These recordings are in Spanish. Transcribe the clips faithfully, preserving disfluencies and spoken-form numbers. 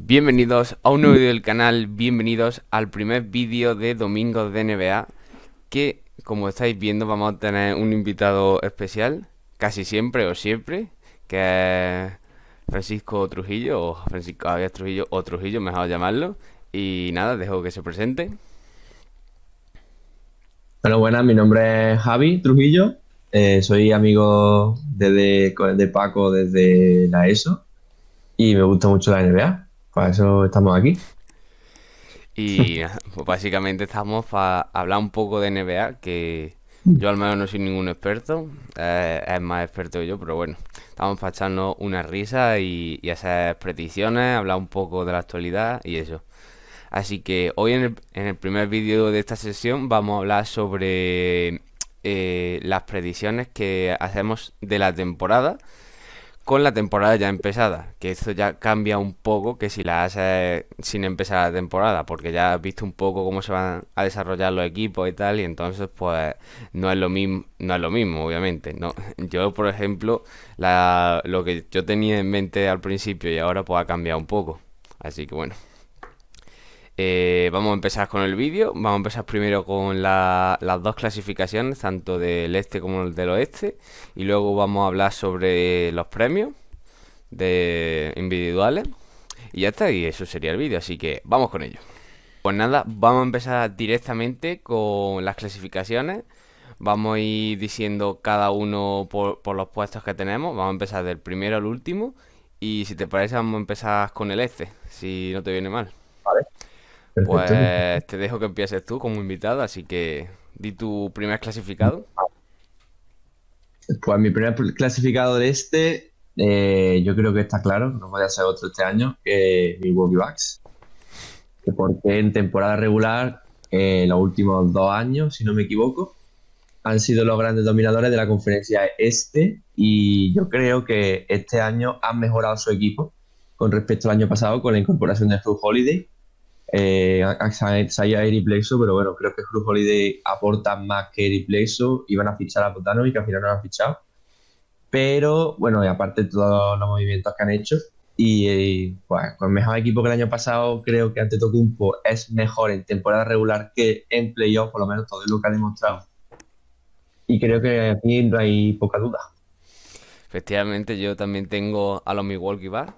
Bienvenidos a un nuevo vídeo del canal, bienvenidos al primer vídeo de Domingos de N B A, que como estáis viendo vamos a tener un invitado especial, casi siempre o siempre, que es Francisco Trujillo, o Francisco Javier Trujillo, o Trujillo, mejor llamarlo, y nada, dejo que se presente. Bueno, buenas, mi nombre es Javi Trujillo, eh, soy amigo de, de Paco desde la ESO y me gusta mucho la N B A, para eso estamos aquí. Y nada, pues básicamente estamos para hablar un poco de N B A, que yo al menos no soy ningún experto, eh, es más experto que yo, pero bueno, estamos para echarnos una risa y, y hacer predicciones, hablar un poco de la actualidad y eso. Así que hoy en el, en el primer vídeo de esta sesión vamos a hablar sobre eh, las predicciones que hacemos de la temporada con la temporada ya empezada, que esto ya cambia un poco que si la haces sin empezar la temporada, porque ya has visto un poco cómo se van a desarrollar los equipos y tal, y entonces pues no es lo mismo, no es lo mismo, obviamente, ¿no? Yo, por ejemplo, la, lo que yo tenía en mente al principio y ahora pues ha cambiado un poco. Así que bueno. Eh, vamos a empezar con el vídeo. Vamos a empezar primero con la- las dos clasificaciones, tanto del este como el del oeste. Y luego vamos a hablar sobre los premios de individuales. Y ya está, y eso sería el vídeo, así que vamos con ello. Pues nada, vamos a empezar directamente con las clasificaciones. Vamos a ir diciendo cada uno por, por los puestos que tenemos. Vamos a empezar del primero al último. Y si te parece, vamos a empezar con el este, si no te viene mal. Vale, perfecto. Pues te dejo que empieces tú como invitado, así que di tu primer clasificado. Pues mi primer clasificado de este, eh, yo creo que está claro, no vaya a ser otro este año, que Milwaukee Bucks, que porque en temporada regular, eh, los últimos dos años, si no me equivoco, han sido los grandes dominadores de la conferencia este y yo creo que este año han mejorado su equipo con respecto al año pasado con la incorporación de Jrue Holiday. Eh, Saiya Eric Bledsoe, pero bueno, creo que Jrue Holiday aporta más que Eric Bledsoe. Iban a fichar a Bogdanovic, que al final no lo han fichado. Pero bueno, y aparte de todos los movimientos que han hecho, y eh, pues, con el mejor equipo que el año pasado, creo que Antetokounmpo es mejor en temporada regular que en playoff, por lo menos todo es lo que ha demostrado. Y creo que aquí no hay poca duda. Efectivamente, yo también tengo a los Milwaukee Bucks,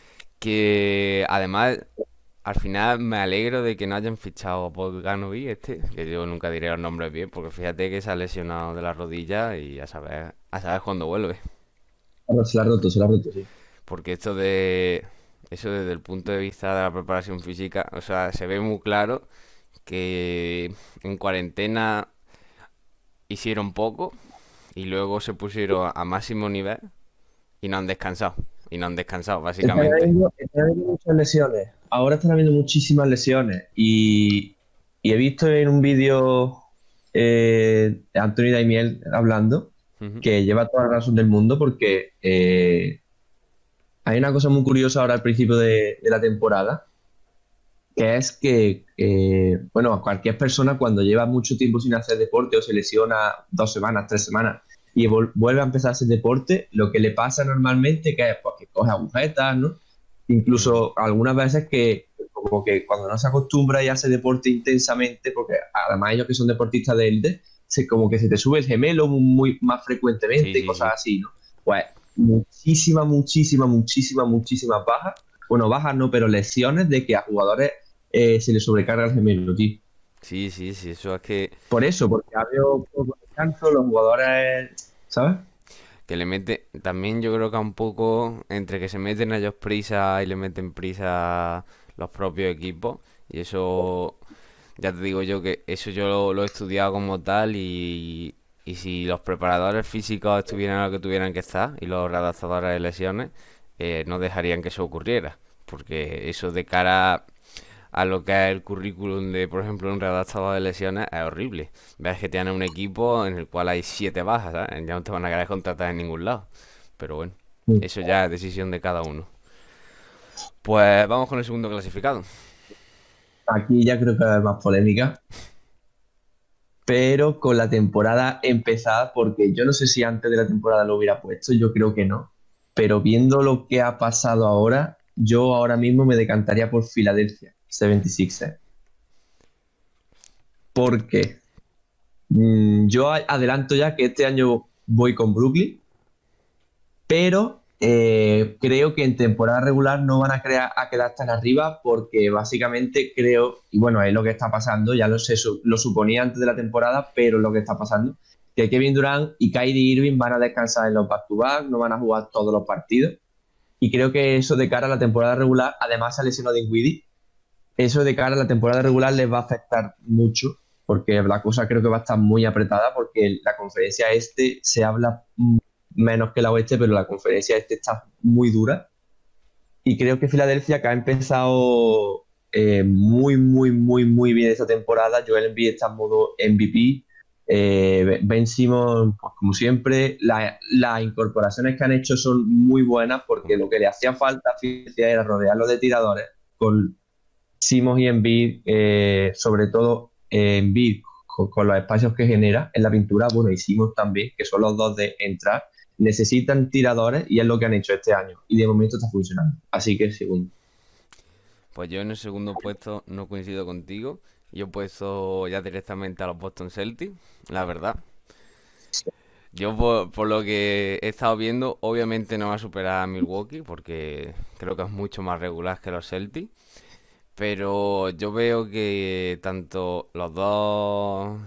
que además al final me alegro de que no hayan fichado a Bogdanovic este, que yo nunca diré los nombres bien, porque fíjate que se ha lesionado de la rodilla y a saber, a saber cuándo vuelve. Bueno, se la ha roto, se la ha roto, sí. Porque esto de eso desde el punto de vista de la preparación física, o sea, se ve muy claro que en cuarentena hicieron poco y luego se pusieron a máximo nivel y no han descansado. Y no han descansado, Están básicamente. habiendo, están habiendo muchas lesiones. Ahora están habiendo muchísimas lesiones. Y, y he visto en un vídeo eh, de Anthony Daimiel hablando Ujú. que lleva toda la razón del mundo porque eh, hay una cosa muy curiosa ahora al principio de, de la temporada, que es que, eh, bueno, cualquier persona cuando lleva mucho tiempo sin hacer deporte o se lesiona dos semanas, tres semanas y vol- vuelve a empezar a hacer deporte, lo que le pasa normalmente que es pues, que coge agujetas, ¿no? Ujú. Incluso algunas veces que como que cuando no se acostumbra y hace deporte intensamente, porque además ellos que son deportistas de élite, se, como que se te sube el gemelo muy más Sí, frecuentemente y sí, cosas sí. así, ¿no? Pues muchísimas, muchísimas, muchísimas, muchísimas bajas. Bueno, bajas no, pero lesiones de que a jugadores eh, se les sobrecarga el gemelo, tío. Sí, sí, sí, eso es que, Por eso, porque ha habido poco descanso, los jugadores, ¿sabes? que le mete, también yo creo que un poco entre que se meten ellos prisa y le meten prisa los propios equipos. Y eso, ya te digo yo que eso yo lo, lo he estudiado como tal y, y si los preparadores físicos estuvieran lo que tuvieran que estar y los redactadores de lesiones, eh, no dejarían que eso ocurriera. Porque eso de cara a lo que es el currículum de, por ejemplo, un redactador de lesiones es horrible. Ves que tienen un equipo en el cual hay siete bajas, ¿sabes? Ya no te van a querer contratar en ningún lado. Pero bueno, eso ya es decisión de cada uno. Pues vamos con el segundo clasificado. Aquí ya creo que hay más polémica, pero con la temporada empezada, porque yo no sé si antes de la temporada lo hubiera puesto, yo creo que no, pero viendo lo que ha pasado ahora, yo ahora mismo me decantaría por Philadelphia setenta y seis ers. ¿Por qué? Mm, yo a- adelanto ya que este año voy con Brooklyn, pero eh, creo que en temporada regular no van a, crear, a quedar tan arriba porque básicamente creo, y bueno, es lo que está pasando, ya lo, sé, su- lo suponía antes de la temporada, pero es lo que está pasando, que Kevin Durant y Kyrie Irving van a descansar en los back-to-back, no van a jugar todos los partidos, y creo que eso de cara a la temporada regular, además se lesionó Dinwiddie, eso de cara a la temporada regular les va a afectar mucho, porque la cosa creo que va a estar muy apretada, porque la conferencia este se habla mm, menos que la oeste, pero la conferencia este está muy dura. Y creo que Filadelfia, que ha empezado eh, muy, muy, muy, muy bien esta temporada, Joel Embiid está en modo M V P. Eh, Ben Simmons, pues como siempre, la- las incorporaciones que han hecho son muy buenas porque lo que le hacía falta a Filadelfia era rodearlo de tiradores con Simmons y Embiid, eh, sobre todo eh, Embiid con, con los espacios que genera en la pintura, bueno, y Simmons también, que son los dos de entrar, necesitan tiradores y es lo que han hecho este año. Y de momento está funcionando. Así que segundo. Pues yo en el segundo puesto no coincido contigo. Yo he puesto ya directamente a los Boston Celtics, la verdad. Yo por, por lo que he estado viendo, obviamente no va a superar a Milwaukee porque creo que es mucho más regular que los Celtics. Pero yo veo que tanto los dos,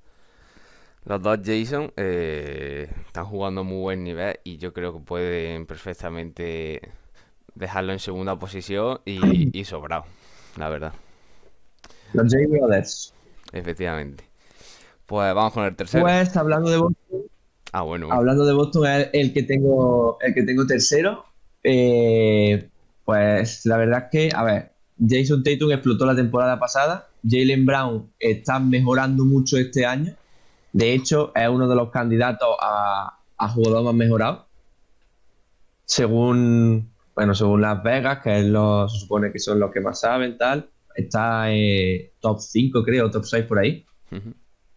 los dos Jason eh, están jugando a muy buen nivel y yo creo que pueden perfectamente dejarlo en segunda posición y, y sobrado, la verdad, Los J Brothers. efectivamente. Pues vamos con el tercero. Pues hablando de Boston, Ah, bueno, bueno. hablando de Boston es el que tengo, el que tengo tercero. Eh, pues la verdad es que, a ver, Jason Tatum explotó la temporada pasada. Jaylen Brown está mejorando mucho este año. De hecho, es uno de los candidatos a, a jugador más mejorado. Según, bueno, según Las Vegas, que es lo, se supone que son los que más saben, tal. Está eh, top cinco creo, top seis por ahí. Ujú.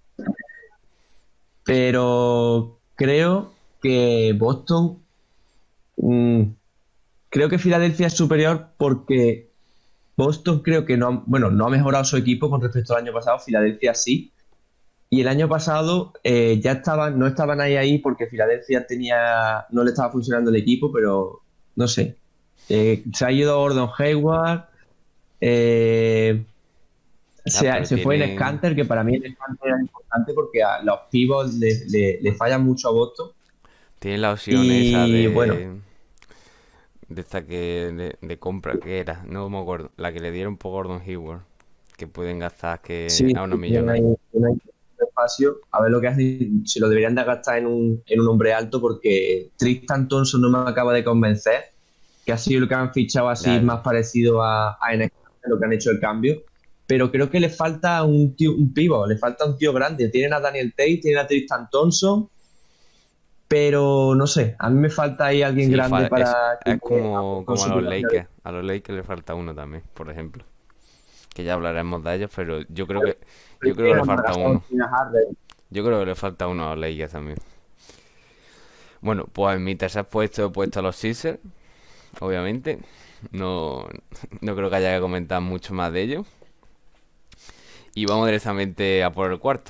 Pero creo que Boston, mm, creo que Filadelfia es superior porque Boston creo que no, bueno, no ha mejorado su equipo con respecto al año pasado, Filadelfia sí. Y el año pasado eh, ya estaban, no estaban ahí ahí porque Filadelfia tenía, no le estaba funcionando el equipo, pero no sé. Eh, se ha ido Gordon Hayward, eh, Ya, se, ha- pero se fue en tienen, Scanter, que para mí el Scanter era importante porque a los pivots le, le- le fallan mucho a Boston. tienen la opción esa Y bueno, de, de esta que de, de compra que era, no me acuerdo, la que le dieron por Gordon Hayward, que pueden gastar que sí, a una sí, tienen ahí, millonada. tienen ahí espacio. A ver lo que hacen, si lo deberían de gastar en un, en un hombre alto porque Tristan Thompson no me acaba de convencer, que ha sido lo que han fichado así Ya, más parecido a, a N X T, lo que han hecho el cambio. Pero creo que le falta un tío, un pivo, le falta un tío grande. Tienen a Daniel Tate, tienen a Tristan Thompson, pero no sé, a mí me falta ahí alguien sí, grande fa- es, para que es me como, con como a su los titularidad. Lakers. A los Lakers le falta uno también, por ejemplo. Que ya hablaremos de ellos, pero yo creo que yo creo que le Tienen a falta Margasol, uno. tienen a Harden. Yo creo que le falta uno a los Lakers también. Bueno, pues en mi tercer puesto he puesto a los Sixers, obviamente. No, no creo que haya que comentar mucho más de ellos. Y vamos directamente a por el cuarto.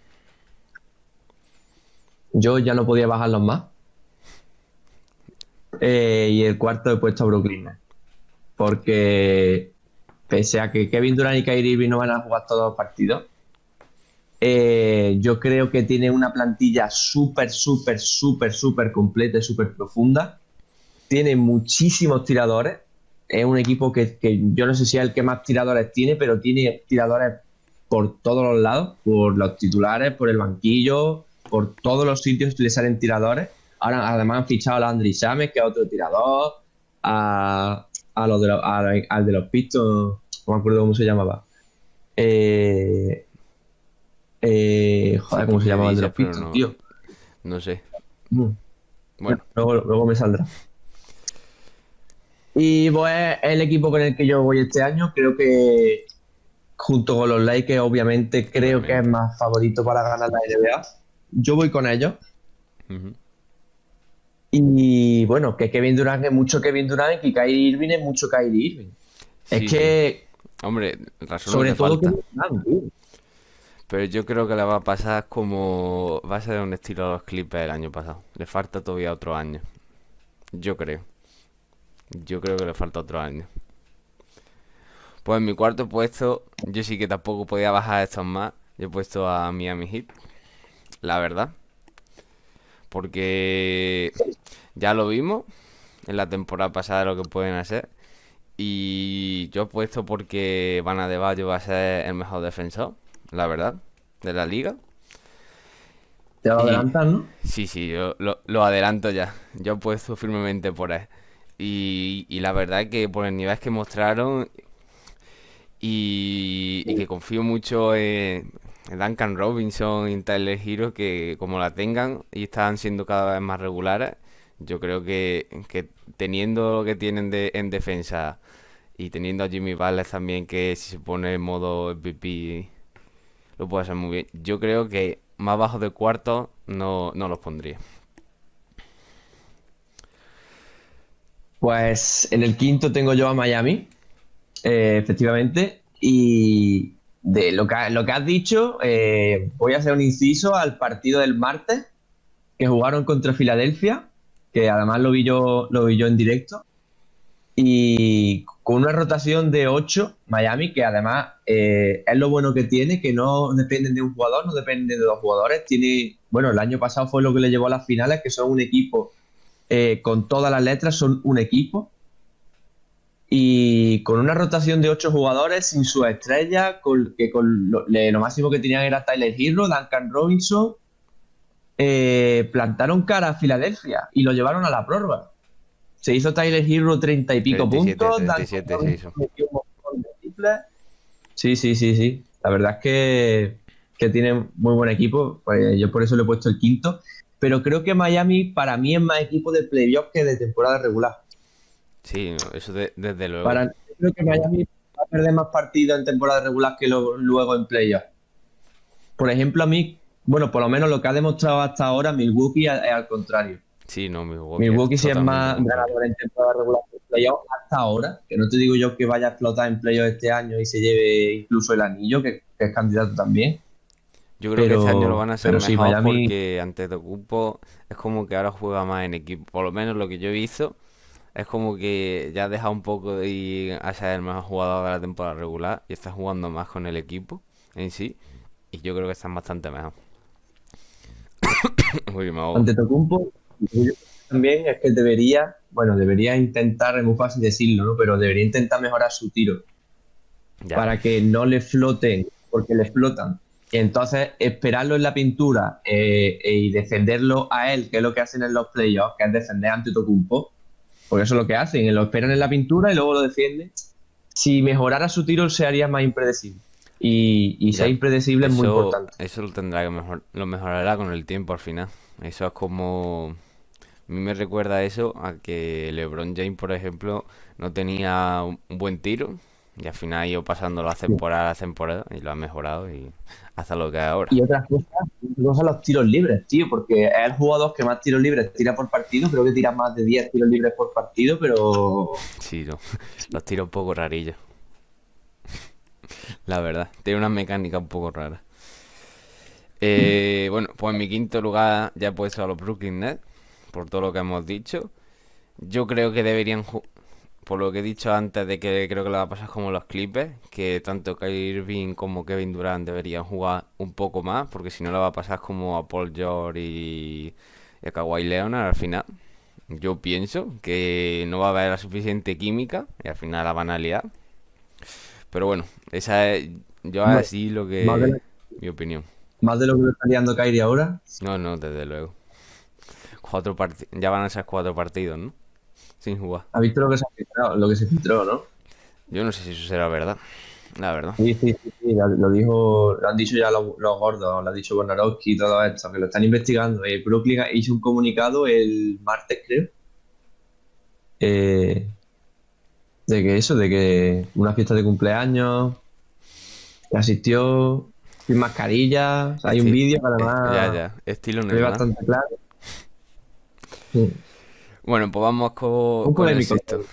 Yo ya no podía bajarlos más. Eh, y el cuarto he puesto a Brooklyn Nets. Porque pese a que Kevin Durant y Kyrie Irving no van a jugar todos los partidos, eh, yo creo que tiene una plantilla súper, súper, súper, súper completa y súper profunda. Tiene muchísimos tiradores. Es un equipo que, que yo no sé si es el que más tiradores tiene, pero tiene tiradores por todos los lados, por los titulares, por el banquillo, por todos los sitios le salen tiradores. Ahora además han fichado a Landry Shamet, que es otro tirador, a, a los de los- a- al de los Pistons, no me acuerdo cómo se llamaba. Eh, eh, Sí joder, que ¿cómo se me llamaba el de dices, los pero Pistons, no, tío? no sé. Mm, Bueno, Luego, luego me saldrá. Y pues el equipo con el que yo voy este año, creo que junto con los Lakers, obviamente, creo que es obviamente. más favorito para ganar la N B A. Yo voy con ellos. Ujú. Y bueno, que Kevin Durant es mucho Kevin Durant y Kyrie Irving es mucho Kyrie Irving. Es Sí, sí. que, Hombre, razón no sobre te todo falta. Kevin Durant, tío. Pero yo creo que le va a pasar como... Va a ser un estilo a los Clippers del año pasado. Le falta todavía otro año. Yo creo. Yo creo que le falta otro año. Pues en mi cuarto puesto, yo sí que tampoco podía bajar estos más. Yo he puesto a Miami Heat, la verdad. Porque ya lo vimos en la temporada pasada lo que pueden hacer. Y yo he puesto porque Van Adebayo va a ser el mejor defensor, la verdad, de la liga. Te va a Y adelantar, ¿no? sí, sí, yo lo, lo adelanto ya. Yo he puesto firmemente por él. Y, y la verdad que por el nivel que mostraron y, y que confío mucho en, en Duncan Robinson y en Tyler Hero, que como la tengan y están siendo cada vez más regulares, yo creo que, que teniendo lo que tienen de, en defensa y teniendo a Jimmy Butler también, que si se pone en modo M V P lo puede hacer muy bien. Yo creo que más bajo de cuarto no, no los pondría. Pues en el quinto tengo yo a Miami, eh, efectivamente. Y de lo que, lo que has dicho, eh, voy a hacer un inciso al partido del martes que jugaron contra Filadelfia, que además lo vi yo, lo vi yo en directo. Y con una rotación de ocho Miami, que además eh, es lo bueno que tiene, que no dependen de un jugador, no dependen de dos jugadores. Tiene, bueno, el año pasado fue lo que le llevó a las finales, que son un equipo eh, con todas las letras, son un equipo. Y con una rotación de ocho jugadores, sin su estrella, con, que con lo, le- lo máximo que tenían era Tyler Hero, Duncan Robinson, eh, plantaron cara a Filadelfia y lo llevaron a la prórroga. Se hizo Tyler Hero treinta y pico treinta y siete, puntos, treinta y Duncan siete se Robinson hizo. metió un montón de triples. Sí, sí, sí, sí. La verdad es que, que tiene muy buen equipo. Pues yo por eso le he puesto el quinto. Pero creo que Miami para mí es más equipo de playoff que de temporada regular. Sí, no, eso de- desde luego. Para, yo creo que Miami va a perder más partidos en temporada regular que lo- luego en playoff. Por ejemplo, a mí, bueno, por lo menos lo que ha demostrado hasta ahora Milwaukee es, es al contrario. Sí, no, Milwaukee es Milwaukee sí es totalmente más contrario. ganador en temporada regular que en playoff hasta ahora, que no te digo yo que vaya a explotar en playoff este año y se lleve incluso el anillo, que, que es candidato también, Yo creo que este año lo pero, van a hacer pero sí, mejor Miami, porque ante Antetokounmpo es como que ahora juega más en equipo. Por lo menos lo que yo he visto es como que ya ha dejado un poco de ir a ser el mejor jugador de la temporada regular y está jugando más con el equipo en sí. Y yo creo que están bastante mejor. Uy, me ahogo. Antetokounmpo, yo también es que debería, bueno, debería intentar, es muy fácil decirlo, ¿no? Pero debería intentar mejorar su tiro Ya, para que no le floten, porque le flotan. Y entonces esperarlo en la pintura eh, eh, y defenderlo a él, que es lo que hacen en los playoffs, que es defender a Antetokounmpo, porque eso es lo que hacen, lo esperan en la pintura y luego lo defienden. Si mejorara su tiro, se haría más impredecible. Y, y ser ya. impredecible es muy Eso, importante. eso lo tendrá que mejor, lo mejorará con el tiempo al final. Eso es como a mí me recuerda eso a que LeBron James, por ejemplo, no tenía un un buen tiro y al final ha ido pasando las temporadas a temporada y lo ha mejorado y hasta lo que es ahora. Y otras cosas, no son los tiros libres, tío, porque es el jugador que más tiros libres tira por partido. Creo que tira más de diez tiros libres por partido, pero Sí, no, los tiros un poco rarillos, la verdad. Tiene una mecánica un poco rara. Eh, bueno, pues en mi quinto lugar ya he puesto a los Brooklyn Nets, por todo lo que hemos dicho. Yo creo que deberían, ju- por lo que he dicho antes de que creo que le va a pasar como los Clippers, que tanto Kyrie Irving como Kevin Durant deberían jugar un poco más, porque si no le va a pasar como a Paul George y, y a Kawhi Leonard al final. Yo pienso que no va a haber la suficiente química y al final la van a liar. Pero bueno, esa es yo bueno, así lo más de, que lo- mi opinión. más de lo que lo está liando Kyrie ahora. No, no, desde luego. Cuatro parti- ya van a ser cuatro partidos, ¿no? Sin jugar. ¿Has visto lo que se ha filtrado? Lo que se filtró, ¿no? Yo no sé si eso será verdad, la verdad. Sí, sí, sí, sí, lo, lo dijo, lo han dicho ya los, los gordos, lo ha dicho Bonarowski y todo esto, que lo están investigando. Eh, Brooklyn hizo un comunicado el martes, creo, eh, de que eso, de que una fiesta de cumpleaños, que asistió sin mascarilla, hay un Esti- vídeo que eh, ya, además ya. Estilo se ve normal. bastante claro. Sí. Bueno, pues vamos co- Un con el polémico. sexto.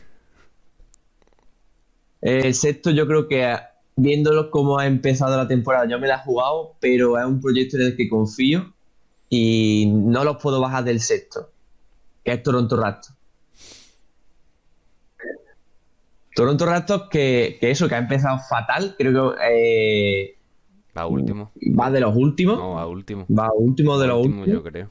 El sexto, yo creo que viéndolo cómo ha empezado la temporada, yo me la he jugado, pero es un proyecto en el que confío y no los puedo bajar del sexto, que es Toronto Raptors. Toronto Raptors que, que eso, que ha empezado fatal, creo que eh, Va último. va de los últimos, No, va último. va último Va de los último, últimos. yo creo.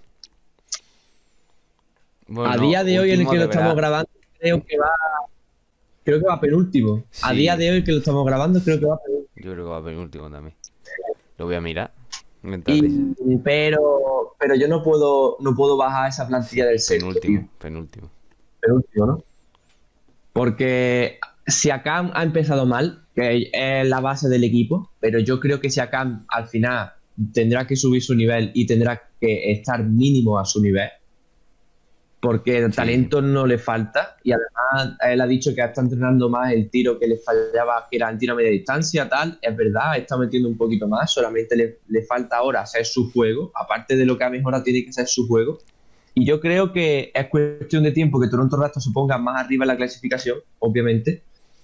A Bueno, día de hoy en el último que lo estamos deberá. grabando, creo que va, creo que va penúltimo. A día Sí, de hoy que lo estamos grabando, creo que va penúltimo. yo creo que va penúltimo también. Lo voy a mirar mientras dice. Y, pero, pero yo no puedo, no puedo bajar esa Sí, plantilla del sexto, tío. penúltimo, penúltimo. Penúltimo, ¿no? Porque Siakam ha empezado mal, que es la base del equipo, pero yo creo que Siakam al final tendrá que subir su nivel y tendrá que estar mínimo a su nivel, porque el Sí, talento no le falta y además él ha dicho que está entrenando más el tiro que le fallaba, que era el tiro a media distancia, tal, es verdad, está metiendo un poquito más, solamente le, le falta ahora hacer su juego, aparte de lo que ha mejorado tiene que hacer su juego. Y yo creo que es cuestión de tiempo que Toronto Raptors se ponga más arriba en la clasificación, obviamente.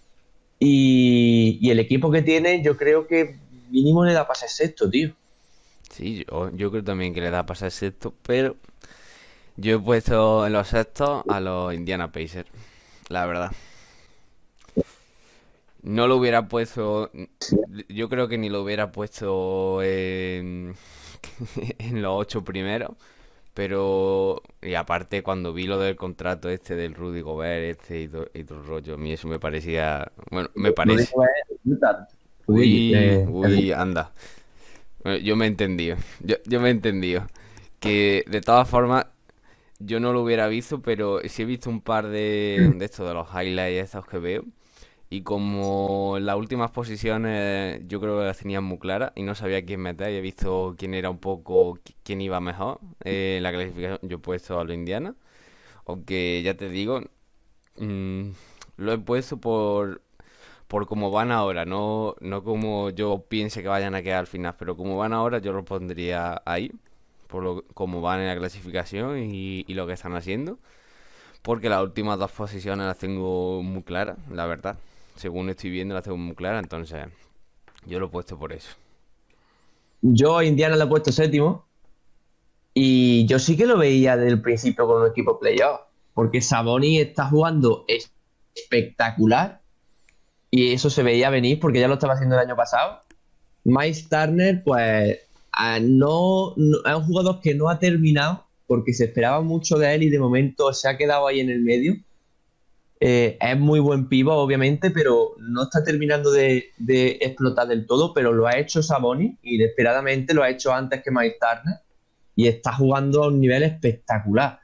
Y, y el equipo que tiene, yo creo que mínimo le da para ser sexto, tío. sí, yo, yo creo también que le da a pasar sexto, pero yo he puesto en los sextos a los Indiana Pacers, la verdad. No lo hubiera puesto, yo creo que ni lo hubiera puesto en, en los ocho primeros, pero, y aparte cuando vi lo del contrato este del Rudy Gobert, este y todo, y todo el rollo, a mí eso me parecía, bueno, me Lo parece. digo es Utah. Uy, Uy, eh, el- uy, anda. Bueno, yo me he entendido, yo, yo me he entendido. Que de todas formas, yo no lo hubiera visto, pero sí he visto un par de, de estos, de los highlights estos que veo. Y como las últimas posiciones yo creo que las tenían muy claras y no sabía quién meter, y he visto quién era un poco, qui- quién iba mejor eh, en la clasificación, yo he puesto a los Indiana. Aunque ya te digo, mm, lo he puesto por, por cómo van ahora, no, no como yo piense que vayan a quedar al final, pero como van ahora yo lo pondría ahí, por lo, como van en la clasificación y, y lo que están haciendo. Porque las últimas dos posiciones las tengo muy claras, la verdad. Según estoy viendo, las tengo muy claras, entonces yo lo he puesto por eso. yo a Indiana le he puesto séptimo y yo sí que lo veía desde el principio con un equipo playoff, porque Sabonis está jugando es- espectacular y eso se veía venir porque ya lo estaba haciendo el año pasado. Miles Turner, pues ah, no, no- es un jugador que no ha terminado porque se esperaba mucho de él y de momento se ha quedado ahí en el medio. Eh, es muy buen pivo, obviamente, pero no está terminando de, de explotar del todo, pero lo ha hecho Sabonis, inesperadamente lo ha hecho antes que Miles Turner y está jugando a un nivel espectacular.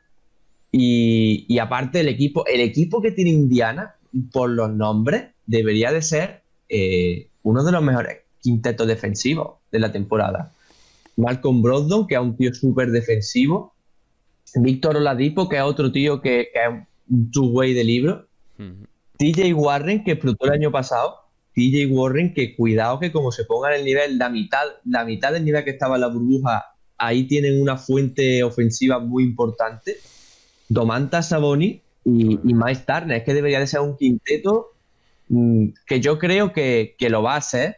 Y, y aparte el equipo, el equipo que tiene Indiana, por los nombres, debería de ser eh, uno de los mejores quintetos defensivos de la temporada. Malcolm Brogdon, que es un tío súper defensivo. Víctor Oladipo, que es otro tío que, que es un two-way de libro. Ujú. T J Warren, que explotó el año pasado. T J Warren, que cuidado que como se ponga en el nivel, la mitad, la mitad del nivel que estaba en la burbuja, ahí tienen una fuente ofensiva muy importante. Domantas Sabonis y, y Miles Turner. Es que debería de ser un quinteto mm, que yo creo que, que lo va a hacer.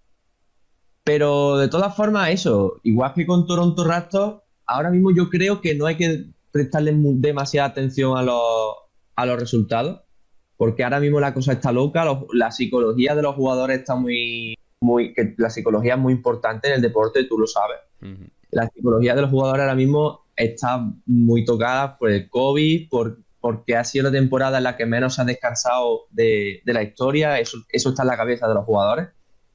Pero de todas formas, eso, igual que con Toronto Raptors, ahora mismo yo creo que no hay que prestarle mu- demasiada atención a los, a los resultados, porque ahora mismo la cosa está loca, los- la psicología de los jugadores está muy, muy, que la psicología es muy importante en el deporte, tú lo sabes. Ujú. La psicología de los jugadores ahora mismo está muy tocada por el COVID, por, porque ha sido la temporada en la que menos se ha descansado de, de la historia, eso, eso está en la cabeza de los jugadores.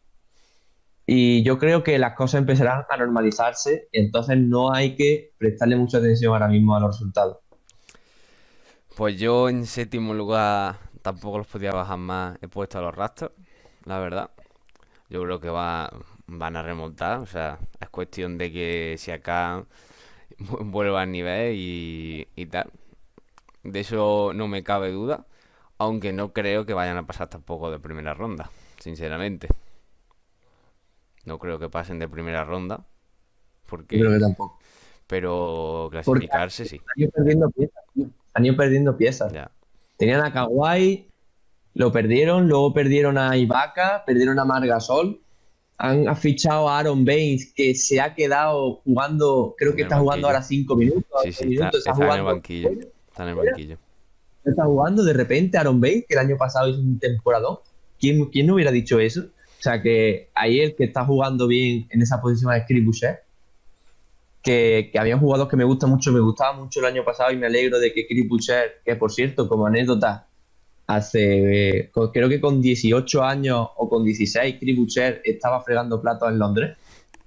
Y yo creo que las cosas empezarán a normalizarse y entonces no hay que prestarle mucha atención ahora mismo a los resultados. Pues yo en séptimo lugar tampoco los podía bajar más. He puesto a los Raptors, la verdad. Yo creo que va, van a remontar. O sea, es cuestión de que si acá vuelva al nivel y, y tal. De eso no me cabe duda. Aunque no creo que vayan a pasar tampoco de primera ronda, sinceramente. No creo que pasen de primera ronda. Yo creo Porque, que tampoco. pero Porque clasificarse sí. están perdiendo piezas, tío. Han ido perdiendo piezas. Ya. Tenían a Kawhi, lo perdieron, luego perdieron a Ibaka, perdieron a Margasol. Han fichado a Aaron Baines, que se ha quedado jugando, creo En que el está jugando banquillo. ahora cinco minutos, Sí, ocho sí, está, minutos, está está en el jugando, banquillo. Está en el banquillo. está jugando de repente Aaron Baines, que el año pasado hizo un temporadón. ¿Quién, quién no hubiera dicho eso? O sea, que ahí el que está jugando bien en esa posición es Chris Boucher, que, que había un jugador que me gusta mucho, me gustaba mucho el año pasado y me alegro de que Chris Boucher, que por cierto, como anécdota, hace, eh, con- creo que con dieciocho años o con dieciséis, Chris Boucher estaba fregando platos en Londres.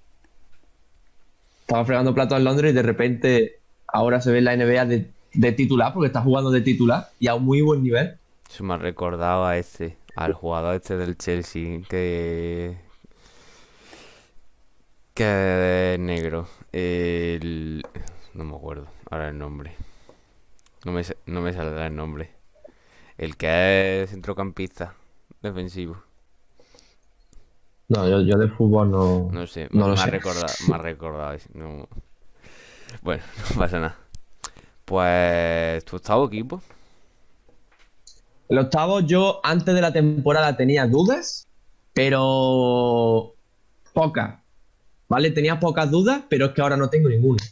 Estaba fregando platos en Londres y de repente ahora se ve en la N B A de, de titular, porque está jugando de titular y a un muy buen nivel. Eso me ha recordado a este, al jugador este del Chelsea, que, que es negro. El... No me acuerdo ahora el nombre. No me, sa- no me saldrá el nombre. El que es centrocampista defensivo. No, yo, yo de fútbol no, No sé, me, no lo me ha sé. recordado, me ha recordado. ese, No... Bueno, no pasa nada. Pues tu octavo equipo. El octavo, yo antes de la temporada tenía dudas, pero pocas, ¿vale? Tenía pocas dudas, pero es que ahora no tengo ninguna.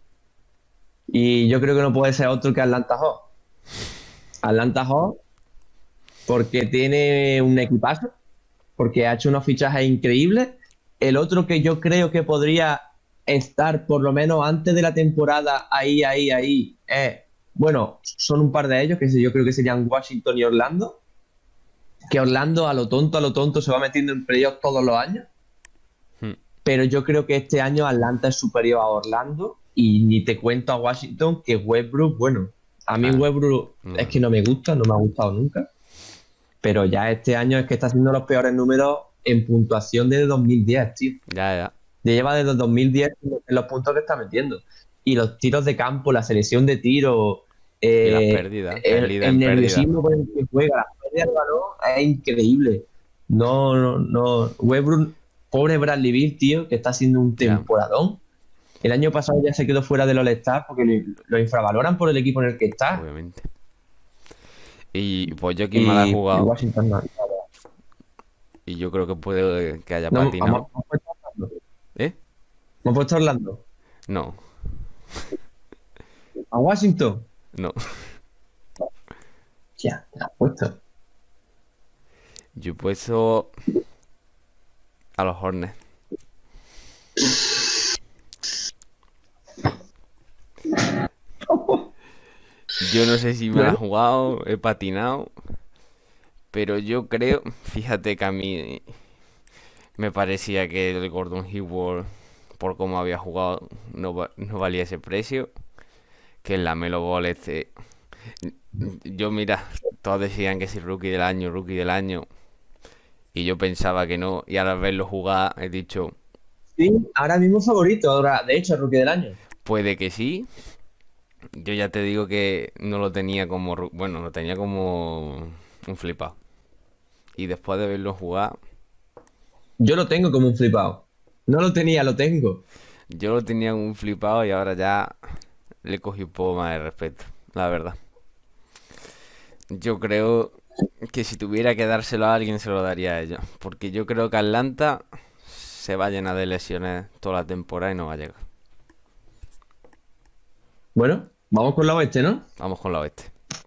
Y yo creo que no puede ser otro que Atlanta Hawks. Atlanta Hawks, porque tiene un equipazo, porque ha hecho unos fichajes increíbles. El otro que yo creo que podría estar por lo menos antes de la temporada ahí, ahí, ahí, es, bueno, son un par de ellos que yo creo que serían Washington y Orlando, que Orlando a lo tonto, a lo tonto se va metiendo en playoffs todos los años, Hmm, pero yo creo que este año Atlanta es superior a Orlando y ni te cuento a Washington que Westbrook, bueno, a mí ah, Westbrook no, es que no me gusta, no me ha gustado nunca, pero ya este año es que está haciendo los peores números en puntuación desde dos mil diez, tío. ya, ya. Ya lleva desde el dos mil diez en los puntos que está metiendo. Y los tiros de campo, la selección de tiro, Y las eh, pérdidas, es el, líder el en pérdidas. nerviosismo con el que juega, la pérdida del balón es increíble. No, no, no. Westbrook, pobre Bradley Beal, tío, que está haciendo un Ya, temporadón. El año pasado ya se quedó fuera del All-Star porque lo, lo infravaloran por el equipo en el que está. obviamente. Y pues yo aquí mal he Y, y jugado. Washington no. Y yo creo que puede que haya No, patinado. hemos, hemos puesto a Orlando. ¿Eh? Hemos puesto a Orlando. No, A Washington. no. Ya, te la has puesto. Yo he puesto a los Hornets. Yo no sé si me la he Bueno, jugado, he patinado, pero yo creo, fíjate que a mí me parecía que el Gordon Hayward, por cómo había jugado, no, va- no valía ese precio, que el Lamelo Ball este... Yo mira, todos decían que si rookie del año, rookie del año, y yo pensaba que no, y al verlo jugar he dicho, sí, ahora mismo favorito, ahora, de hecho, rookie del año. puede que sí. Yo ya te digo que no lo tenía como, ru- bueno, lo tenía como un flipado. Y después de verlo jugar, Yo lo tengo como un flipado. No lo tenía, lo tengo. yo lo tenía como un flipado y ahora ya le cogí un poco más de respeto, la verdad. Yo creo que si tuviera que dárselo a alguien se lo daría a ellos. Porque yo creo que Atlanta se va a llenar de lesiones toda la temporada y no va a llegar. Bueno, vamos con la oeste, ¿no? Vamos con la oeste.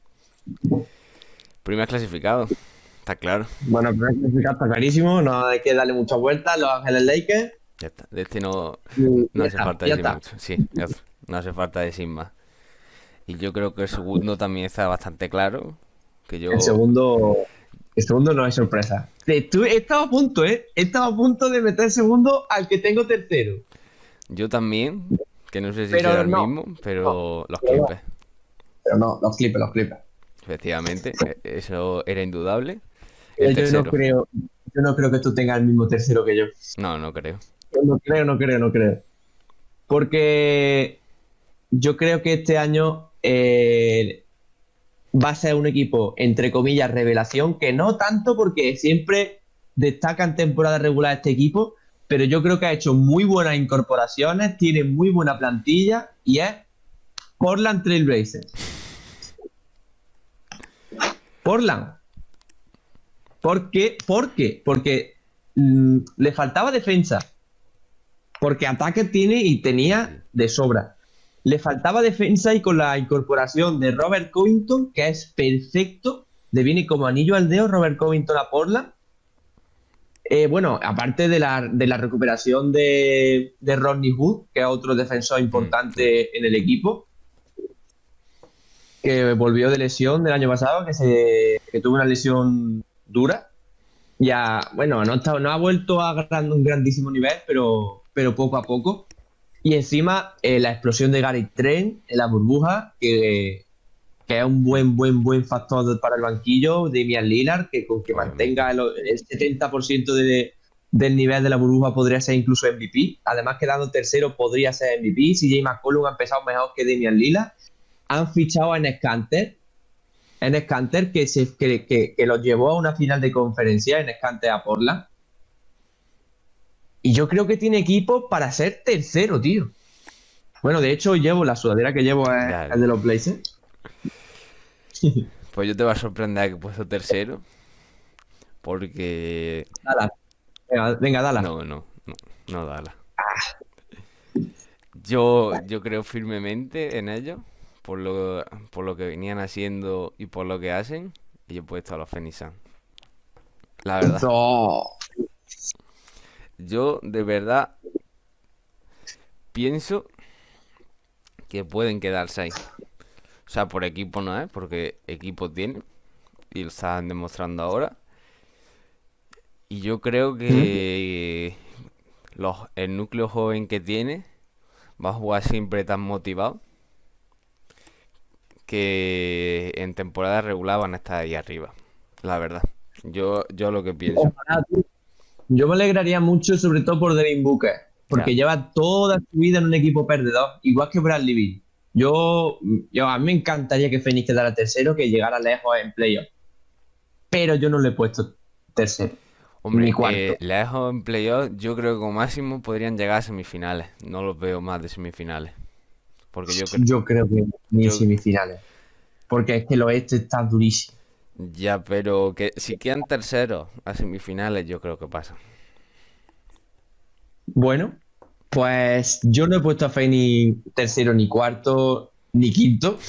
Primer clasificado, está claro. Bueno, pero clasificado está clarísimo, no hay que darle muchas vueltas. Los Ángeles Lakers. Ya está. De este no, Y no ya hace está, falta ya decir está. mucho. Sí, ya está. No hace falta decir más. Y yo creo que el segundo también está bastante claro. Que El yo, segundo, el segundo no es sorpresa. Estu- He estado a punto, ¿eh? He estado a punto de meter segundo al que tengo tercero. yo también, que no sé si Pero será el no, mismo, no, pero los pero no. Clippers, Pero no, los Clippers, los Clippers. efectivamente, e- eso era indudable. Pero El yo no tercero, creo, yo no creo que tú tengas el mismo tercero que yo. no, no creo. Yo no creo, no creo, no creo. Porque yo creo que este año eh, va a ser un equipo, entre comillas, revelación, que no tanto porque siempre destaca en temporada regular este equipo, pero yo creo que ha hecho muy buenas incorporaciones, tiene muy buena plantilla y es Portland Trail Blazers. Portland. ¿Por qué? ¿Por qué? Porque mm, le faltaba defensa. Porque ataque tiene y tenía de sobra. Le faltaba defensa y con la incorporación de Robert Covington, que es perfecto, le viene como anillo al dedo Robert Covington a Portland. Eh, bueno, aparte de la, de la recuperación de, de Rodney Hood, que es otro defensor Mm, importante en el equipo, que volvió de lesión del año pasado, que, se, que tuvo una lesión dura. Ya, bueno, no, está, no ha vuelto a gran- un grandísimo nivel, pero, pero poco a poco. Y encima eh, la explosión de Gary Trent en la burbuja, que, que es un buen, buen, buen factor para el banquillo. Damian Lillard, que con que obviamente. mantenga el, el setenta por ciento de, del nivel de la burbuja podría ser incluso M V P. Además, quedando tercero podría ser M V P. Si J. McCollum ha empezado mejor que Damian Lillard. Han fichado a Enes Kanter, Enes Kanter que, se, que, que, que los llevó a una final de conferencia, Enes Kanter a Portland. Y yo creo que tiene equipo para ser tercero, tío. Bueno, de hecho, llevo la sudadera que llevo es, Ya, es de los Blazers. pues yo te va a sorprender que he puesto tercero, porque... Dala. Venga, venga, dala. No, no, no, no dala. Yo, yo creo firmemente en ellos, por lo, por lo que venían haciendo y por lo que hacen, y yo he puesto a los Phoenix Suns. La verdad, No. yo de verdad pienso que pueden quedarse ahí. O sea, por equipo no es, porque equipo tienen, y lo están demostrando ahora. Y yo creo ¿Mm? que los, el núcleo joven que tiene va a jugar siempre tan motivado que en temporada regular van a estar ahí arriba. La verdad. Yo, yo lo que pienso. Ojalá, tío. Yo me alegraría mucho, sobre todo por Devin Booker, Ya. porque lleva toda su vida en un equipo perdedor, igual que Bradley Beal. Yo, yo, a mí me encantaría que Phoenix quedara tercero, que llegara lejos en playoff, pero yo no le he puesto tercero, ni Hombre, eh, cuarto. lejos en playoff, yo creo que como máximo podrían llegar a semifinales. No los veo más de semifinales. Porque yo creo, Yo creo que ni yo, semifinales, porque es que el oeste está durísimo. ya, pero que si quedan terceros a semifinales, yo creo que pasa. Bueno, pues yo no he puesto a Phoenix tercero, ni cuarto, ni quinto,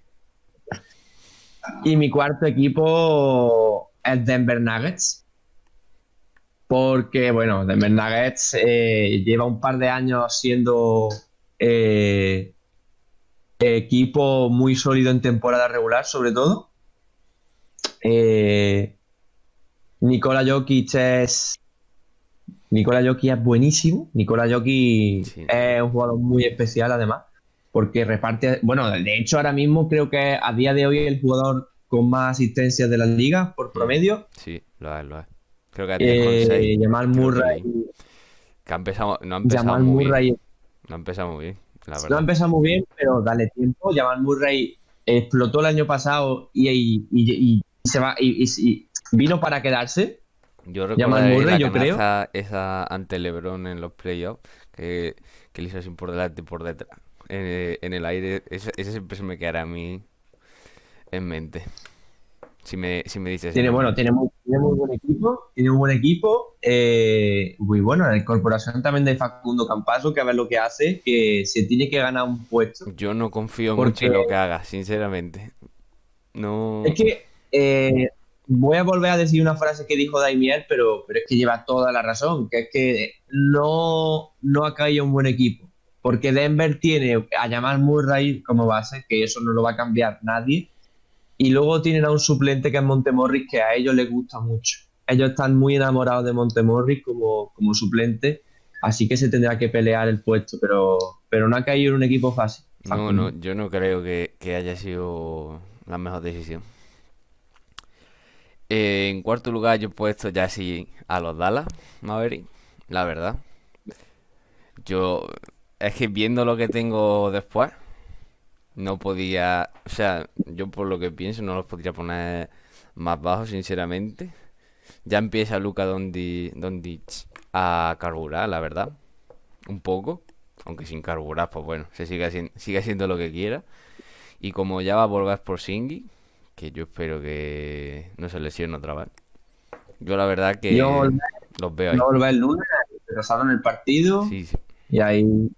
y mi cuarto equipo es Denver Nuggets. Porque, bueno, Denver Nuggets eh, lleva un par de años siendo eh, equipo muy sólido en temporada regular, sobre todo. Eh, Nikola Jokic es. Nikola Jokic es buenísimo. Nikola Jokic Sí. es un jugador muy especial, además, porque reparte. Bueno, de hecho, ahora mismo creo que a día de hoy es el jugador con más asistencias de la liga por Mm, promedio. sí, lo es, lo es. Creo que a diez con seis, Eh, Jamal creo que Murray, leí. Que ha empezado, no ha empezado Jamal muy bien. Murray No ha empezado muy bien, la no ha verdad. empezado muy bien, pero dale tiempo. Jamal Murray explotó el año pasado y, y- y- y se va y, y- y vino para quedarse. Yo Jamal recordaré Murray, la yo creo. canasta esa ante LeBron en los playoffs, que, que le hizo así por delante y por detrás, en, en el aire. Ese, ese siempre se me quedará a mí en mente. Si me, si me dices el Tiene, nombre. bueno, tiene muy, tiene muy buen equipo. Tiene un buen equipo. Eh, muy bueno. La incorporación también de Facundo Campazo, que a ver lo que hace, que se tiene que ganar un puesto. Yo no confío mucho Porque en lo que haga, sinceramente. No. es que eh, voy a volver a decir una frase que dijo Daimiel, pero, pero es que lleva toda la razón, que es que no, no ha caído un buen equipo. Porque Denver tiene a Jamal Murray como base, que eso no lo va a cambiar nadie. Y luego tienen a un suplente que es Montemorris, que a ellos les gusta mucho. Ellos están muy enamorados de Montemorris como, como suplente, así que se tendrá que pelear el puesto, pero, pero no ha caído en un equipo fácil, No, no, Facundo. yo no creo que, que haya sido la mejor decisión. Eh, en cuarto lugar yo he puesto ya sí a los Dallas Mavericks, la verdad. Yo, es que viendo lo que tengo después, no podía, o sea, yo por lo que pienso no los podría poner más bajos, sinceramente. Ya empieza Luka Doncic Doncic a carburar, la verdad, un poco, aunque sin carburar, pues bueno, se sigue haciendo, sigue haciendo lo que quiera. Y como ya va a volver por Porzingis, que yo espero que no se lesione otra vez. Yo la verdad que Yo los veo ahí. no volver el lunes, retrasaron el partido Sí, sí. y ahí...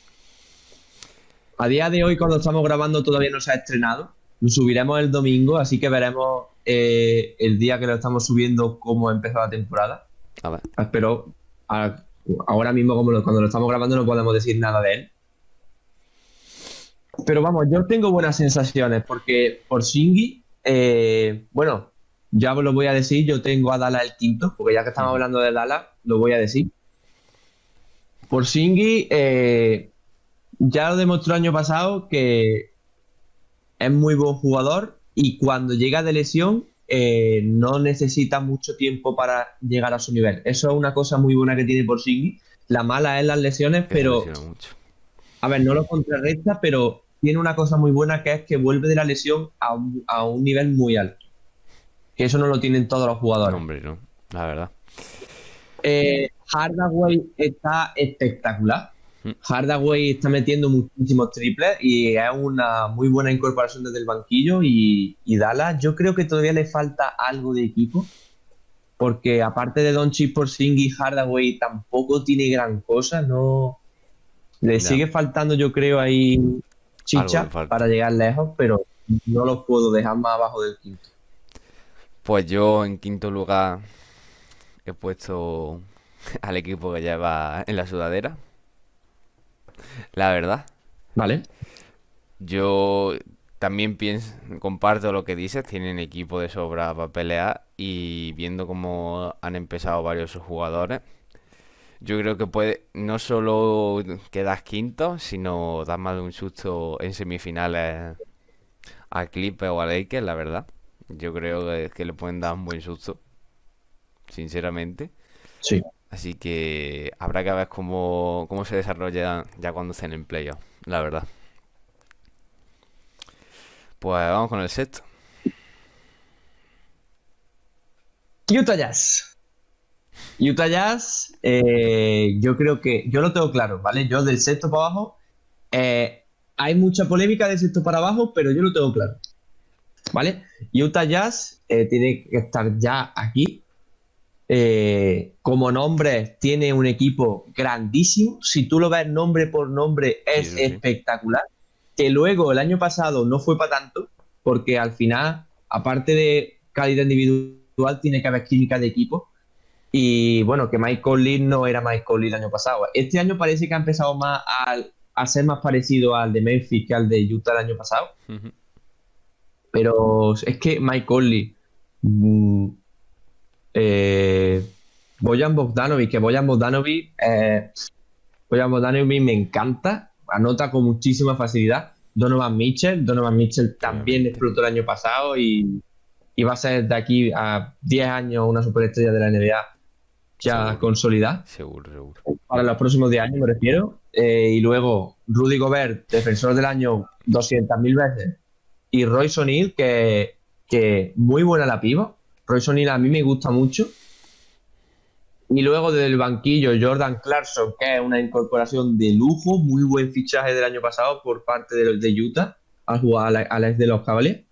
A día de hoy, cuando estamos grabando, todavía no se ha estrenado. Lo subiremos el domingo, así que veremos eh, el día que lo estamos subiendo cómo empezó la temporada. A ver. Pero a- ahora mismo, como lo- cuando lo estamos grabando, no podemos decir nada de él. Pero vamos, yo tengo buenas sensaciones porque Porzingis, eh, bueno, ya os lo voy a decir, yo tengo a Dallas el quinto, porque ya que estamos Ujú. hablando de Dallas, lo voy a decir. Porzingis eh, ya lo demostró el año pasado que es muy buen jugador y cuando llega de lesión eh, no necesita mucho tiempo para llegar a su nivel. Eso es una cosa muy buena que tiene Porzingis. La mala es las lesiones, Que se pero lesiona mucho. a ver, no lo contrarresta, pero tiene una cosa muy buena que es que vuelve de la lesión a un, a un nivel muy alto. Que eso no lo tienen todos los No, jugadores. hombre, no. La verdad. Eh, Hardaway está espectacular. Mm. Hardaway está metiendo muchísimos triples y es una muy buena incorporación desde el banquillo. Y, y Dallas, yo creo que todavía le falta algo de equipo. Porque aparte de Doncic, Porzingis, Hardaway tampoco tiene gran cosa. No, le Ya. sigue faltando, yo creo, ahí Algo chicha le falta. para llegar lejos, pero no los puedo dejar más abajo del quinto. Pues yo en quinto lugar he puesto al equipo que lleva en la sudadera. La verdad. ¿Vale? Yo también pienso, comparto lo que dices, tienen equipo de sobra para pelear y viendo cómo han empezado varios jugadores, yo creo que puede no solo quedas quinto, sino dar más de un susto en semifinales a Clippers o a Lakers, la verdad. Yo creo que, que le pueden dar un buen susto, sinceramente. Sí. Así que habrá que ver cómo, cómo se desarrolla ya cuando estén en playoff, la verdad. Pues vamos con el sexto. Utah Jazz. Utah Jazz, eh, yo creo que, yo lo tengo claro, ¿vale? Yo del sexto para abajo, eh, hay mucha polémica de sexto para abajo, pero yo lo tengo claro, ¿vale? Utah Jazz eh, tiene que estar ya aquí. Eh, como nombre, tiene un equipo grandísimo. Si tú lo ves nombre por nombre, Sí, es eso sí. espectacular. Que luego el año pasado no fue para tanto, porque al final, aparte de calidad individual, tiene que haber química de equipo. Y bueno, que Mike Conley no era Mike Conley el año pasado. Este año parece que ha empezado más a, a ser más parecido al de Memphis que al de Utah el año pasado. Ujú. Pero es que Mike Conley, mm, eh, Bojan Bogdanovic, que Bojan Bogdanovic, eh, Bojan Bogdanovic me encanta, anota con muchísima facilidad. Donovan Mitchell, Donovan Mitchell también Obviamente. explotó el año pasado y, y va a ser de aquí a diez años una superestrella de la N B A ya Seguro. consolidada. Seguro, seguro. Para los próximos diez años me refiero. Eh, y luego Rudy Gobert, defensor del año doscientas mil veces. Y Royce O'Neal, que, que muy buena la piva. Royce O'Neal a mí me gusta mucho. Y luego desde el banquillo Jordan Clarkson, que es una incorporación de lujo, muy buen fichaje del año pasado por parte de, de Utah, al jugar a la, a la ex de los Cavaliers.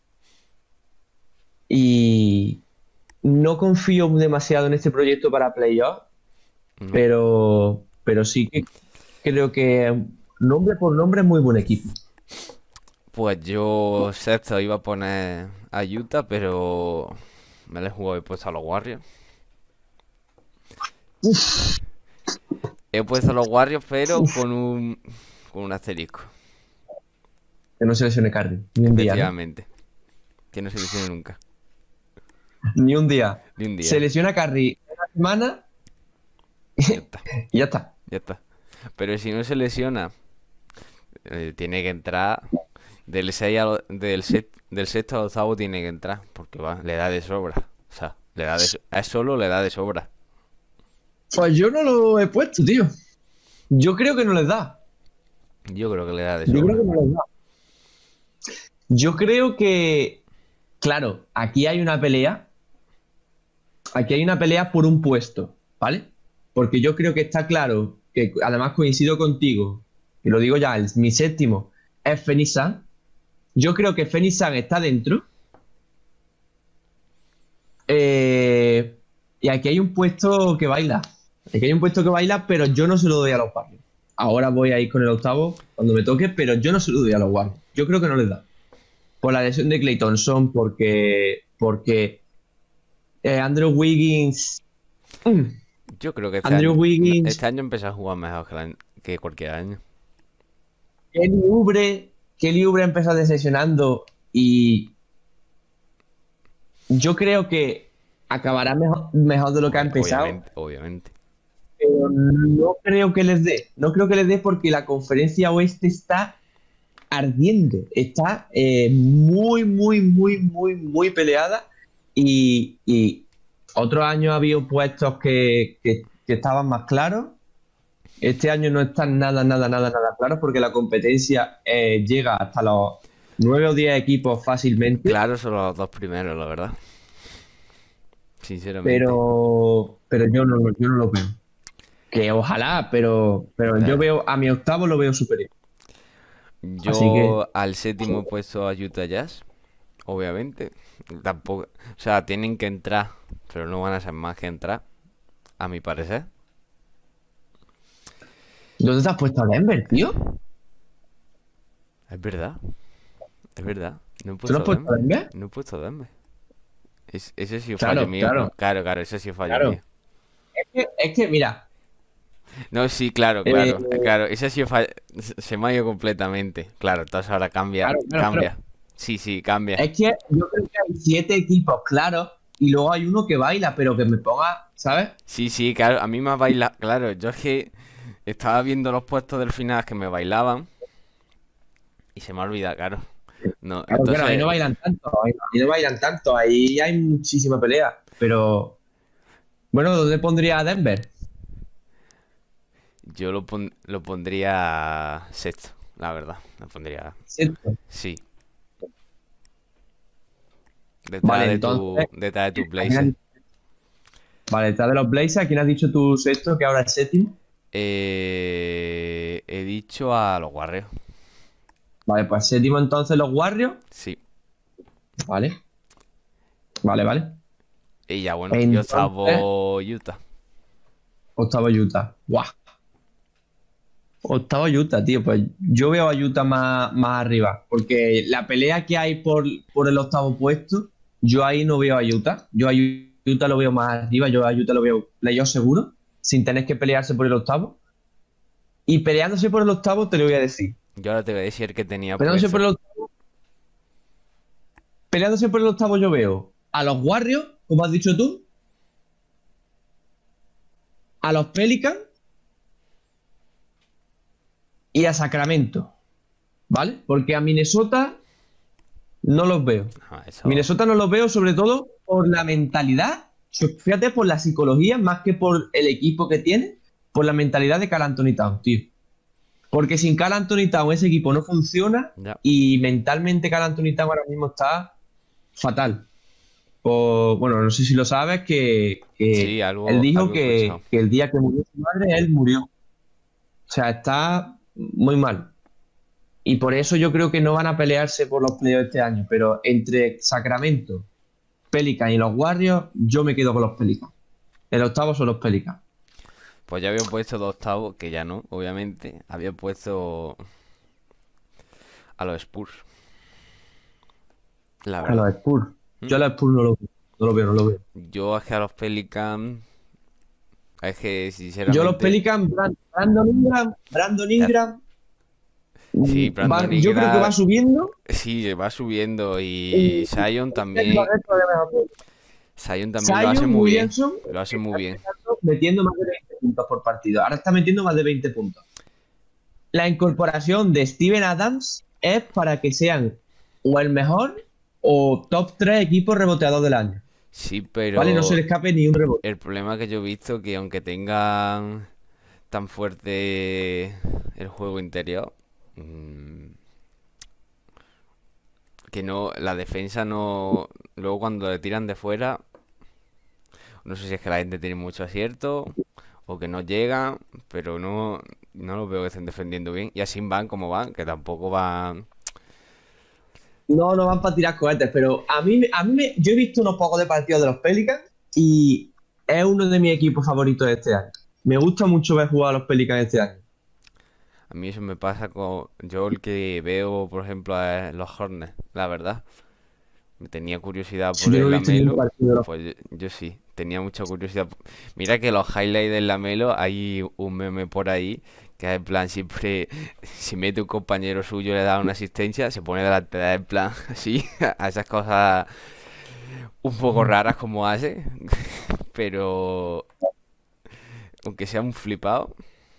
Y no confío demasiado en este proyecto para playoff, No. pero, pero sí que creo que nombre por nombre es muy buen equipo. Pues yo sexto iba a poner a Utah, pero me la he jugado y he puesto a los Warriors. He puesto a los Warriors, pero Uf. con un con un asterisco, Que no se lesione Curry, ni un día, ¿no? efectivamente. Que no se lesione nunca, Ni un día. ni un día. Se lesiona Curry una semana Ya está, y ya está. ya está. Pero si no se lesiona, eh, tiene que entrar del seis al, del, set- del sexto al octavo tiene que entrar, porque va, le da de sobra. O sea, le da de, so- es solo le da de sobra. Pues yo no lo he puesto, tío. Yo creo que no les da. Yo creo que le da de Yo sobra. creo que no les da. Yo creo que, claro, aquí hay una pelea. Aquí hay una pelea por un puesto, ¿vale? Porque yo creo que está claro que, además coincido contigo, y lo digo ya, el- mi séptimo es Phoenix Suns. Yo creo que Phoenix Suns está dentro, Eh, y aquí hay un puesto que baila. Aquí hay un puesto que baila, pero yo no se lo doy a los Warriors. Ahora voy a ir con el octavo cuando me toque, pero yo no se lo doy a los Warriors. Yo creo que no les da. Por la lesión de Klay Thompson, porque, porque eh, Andrew Wiggins. mm, Yo creo que este Andrew año, Wiggins, este año empezó a jugar mejor que, la- que cualquier año. Kelly Oubre, Kelly Oubre empezó decepcionando y yo creo que acabará mejor, mejor de lo que ha Obvi- empezado, obviamente, obviamente. pero no creo que les dé. No creo que les dé porque la conferencia oeste está ardiendo. Está eh, muy, muy, muy, muy, muy peleada. Y, y otros años ha habido puestos que, que, que estaban más claros. Este año no están nada, nada, nada, nada claros porque la competencia eh, llega hasta los nueve o diez equipos fácilmente. Claro, son los dos primeros, la verdad. Sinceramente. Pero, pero yo no, lo- yo no lo veo. Que ojalá, pero, pero yo Claro. veo a mi octavo lo veo superior. Así que, Yo al séptimo he puesto a Utah Jazz, obviamente. Tampoco, o sea, tienen que entrar, pero no van a ser más que entrar, a mi parecer. ¿dónde te has puesto a Denver, tío? Es verdad, es verdad. No he ¿Tú no has puesto a puesto a Denver. Denver? No he puesto a Denver. Es- ese sí es fallo Claro, mío. No, claro, claro, claro, ese sí es fallo claro. mío. Es que, es que mira, No, sí, claro, eh, claro, eh, claro. Ese sí es fallo. Se se me ha ido completamente. Claro, entonces ahora cambia, claro, claro, claro. cambia. Sí, sí, cambia. Es que yo creo que hay siete equipos claros y luego hay uno que baila, pero que me ponga, ¿sabes? Sí, sí, claro. A mí me ha bailado. Claro, yo es que estaba viendo los puestos del final que me bailaban y se me ha olvidado, claro. No, Claro, claro, ahí no entonces bailan tanto, ahí, ahí no bailan tanto, ahí hay muchísima pelea. Pero, bueno, ¿dónde pondría a Denver? yo lo, pon- lo pondría sexto, la verdad. Lo pondría, Sexto. sí, detrás Vale, de entonces, tu, detrás de tu ¿a quién has Blazer. dicho? Vale, detrás de los Blazers, ¿a quién has dicho tú sexto, que ahora es séptimo? Eh, he dicho a los Warriors, Vale, pues séptimo entonces los Warriors. sí. Vale, vale, vale. Y ya bueno, yo Entonces, salvo Utah. octavo Utah. Guau. Octavo Utah, tío. Pues yo veo a Utah más, más arriba. Porque la pelea que hay por, por el octavo puesto, yo ahí no veo a Utah. Yo a Utah lo veo más arriba. Yo a Utah lo veo playoff seguro, sin tener que pelearse por el octavo. Y peleándose por el octavo, te lo voy a decir. Yo ahora te voy a decir que tenía Peleándose por puesto. el octavo, peleándose por el octavo, yo veo a los Warriors, como has dicho tú, a los Pelicans y a Sacramento. ¿Vale? Porque a Minnesota no los veo. Ah, eso. Minnesota no los veo sobre todo por la mentalidad, fíjate, por la psicología, más que por el equipo que tiene, por la mentalidad de Karl Anthony Towns, tío. Porque sin Karl Anthony Towns ese equipo no funciona Ya. y mentalmente Karl Anthony Towns ahora mismo está fatal. Pues, bueno, no sé si lo sabes, que, Sí, que él algo, dijo algo he que, escuchado. que el día que murió su madre, él murió. O sea, está muy mal. Y por eso yo creo que no van a pelearse por los playoffs este año. Pero entre Sacramento, Pelicans y los Warriors, yo me quedo con los Pelicans. El octavo son los Pelicans. Pues ya había puesto dos octavos, que ya no, obviamente. Había puesto a los Spurs, la A verdad. los Spurs. ¿Mm? Yo a los Spurs no lo veo. No lo veo, no lo veo. Yo es que a los Pelicans, es que Yo a los sinceramente, Pelicans, Brand- Brandon Ingram, Brandon ya- Ingram, sí, mm, Brandon va- yo creo que va Ingram, subiendo. sí, va subiendo y Y Zion es lo también, resto de mejor. Zion también lo hace Zion muy bien, Williamson lo hace muy bien. está metiendo más de veinte puntos por partido. Ahora está metiendo más de veinte puntos. La incorporación de Steven Adams es para que sean o el mejor o top tres equipos reboteados del año. Sí, ¿Vale? No se le pero escape ni un rebote. el problema que yo he visto que aunque tengan tan fuerte el juego interior, mm, que no, la defensa no, luego cuando le tiran de fuera, no sé si es que la gente tiene mucho acierto o que no llegan, pero no, no lo veo que estén defendiendo bien. Y así van como van, que tampoco van, No, no van para tirar cohetes, pero a mí, me- a mí me- yo he visto unos pocos de partidos de los Pelicans y es uno de mis equipos favoritos de este año. Me gusta mucho ver jugar a los Pelicans este año. A mí eso me pasa con... Yo el que veo, por ejemplo, es los Hornets, la verdad. Me tenía curiosidad Si por yo no el he visto ni un Lamelo, partido de los... pues yo, yo sí, tenía mucha curiosidad. Mira que los highlights del Lamelo, hay un meme por ahí que es en plan siempre, si mete un compañero suyo le da una asistencia, se pone delante de él en plan así, a esas cosas un poco raras como hace, pero aunque sea un flipado,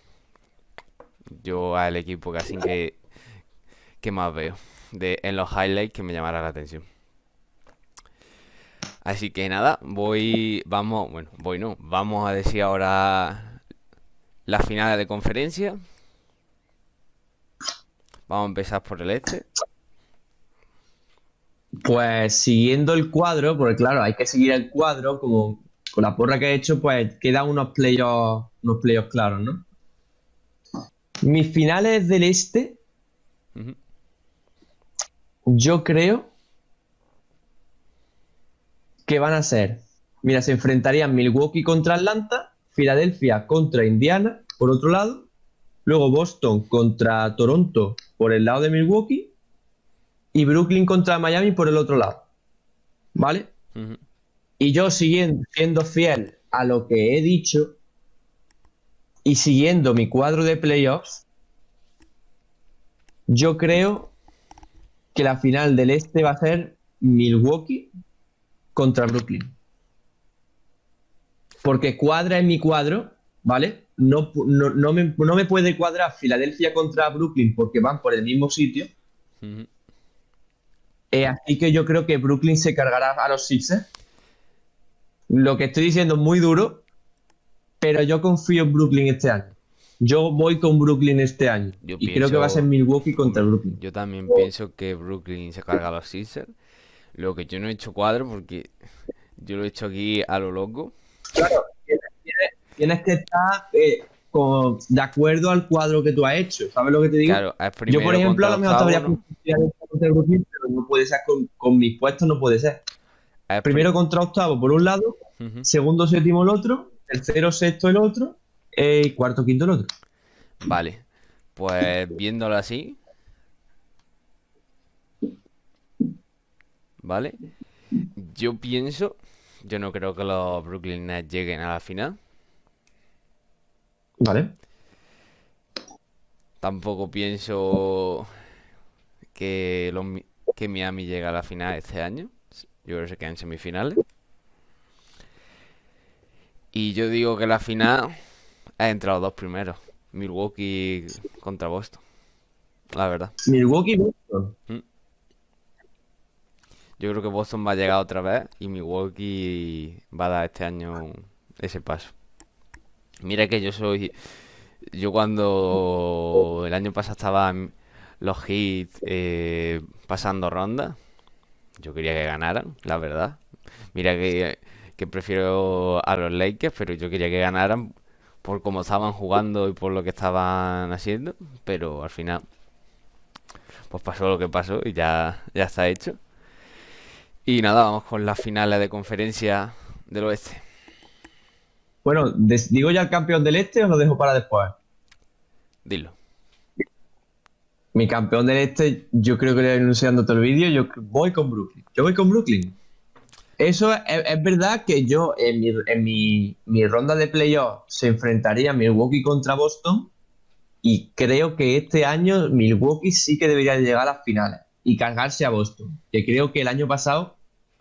yo al equipo casi que, que más veo de, en los highlights que me llamara la atención. Así que nada, voy, vamos, bueno, voy no, vamos a decir ahora las finales de conferencia. Vamos a empezar por el este. Pues siguiendo el cuadro, porque claro, hay que seguir el cuadro, como con la porra que he hecho, pues quedan unos playoffs, unos playoffs claros, ¿no? Mis finales del este, Ujú, yo creo que van a ser, mira, se enfrentarían Milwaukee contra Atlanta, Filadelfia contra Indiana, por otro lado, luego Boston contra Toronto por el lado de Milwaukee y Brooklyn contra Miami por el otro lado, ¿vale? ujú. Y yo siguiendo, siendo fiel a lo que he dicho y siguiendo mi cuadro de playoffs, yo creo que la final del este va a ser Milwaukee contra Brooklyn. Porque cuadra en mi cuadro, ¿vale? No, pu- no, no me, no me puede cuadrar Filadelfia contra Brooklyn porque van por el mismo sitio. Ujú. Eh, así que yo creo que Brooklyn se cargará a los Sixers. Lo que estoy diciendo es muy duro, pero yo confío en Brooklyn este año. Yo voy con Brooklyn este año. Yo Y creo que va a ser pienso, Milwaukee contra hombre, Brooklyn. yo también pienso que Brooklyn se carga a los Sixers. Lo que yo no he hecho cuadro porque yo lo he hecho aquí a lo loco. Claro, tienes, tienes- tienes que estar eh, con- de acuerdo al cuadro que tú has hecho. ¿Sabes lo que te digo? Claro, es Yo, por primero ejemplo, a contra lo mejor te octavo, habría ¿no? puesto Filadelfia contra Brooklyn, pero no puede ser con, con mis puestos, no puede ser. Es pri- Primero contra octavo por un lado, Ujú. segundo, séptimo el otro, tercero, sexto el otro, eh, y cuarto, quinto el otro. Vale, pues viéndolo así, ¿vale? Yo pienso, yo no creo que los Brooklyn Nets lleguen a la final. ¿Vale? Tampoco pienso que, los, Mi- que Miami llegue a la final este año. Yo creo que se quedan en semifinales. Y yo digo que la final es entre los dos primeros. Milwaukee contra Boston, la verdad. Milwaukee, Boston. Mm. Yo creo que Boston va a llegar otra vez y Milwaukee va a dar este año ese paso. Mira que yo soy... Yo cuando el año pasado estaban los Heat eh, pasando ronda, yo quería que ganaran, la verdad. Mira que, que prefiero a los Lakers, pero yo quería que ganaran por cómo estaban jugando y por lo que estaban haciendo. Pero al final, pues pasó lo que pasó y ya, ya está hecho. Y nada, vamos con las finales de conferencia del oeste. Bueno, des- ¿digo ya el campeón del este o lo dejo para después? Dilo. Mi campeón del este, yo creo que le he anunciando todo el vídeo, yo voy con Brooklyn. Yo voy con Brooklyn. Eso es, es verdad que yo en mi, en mi, mi ronda de playoff se enfrentaría Milwaukee contra Boston y creo que este año Milwaukee sí que debería llegar a las finales y cargarse a Boston. Que creo que el año pasado...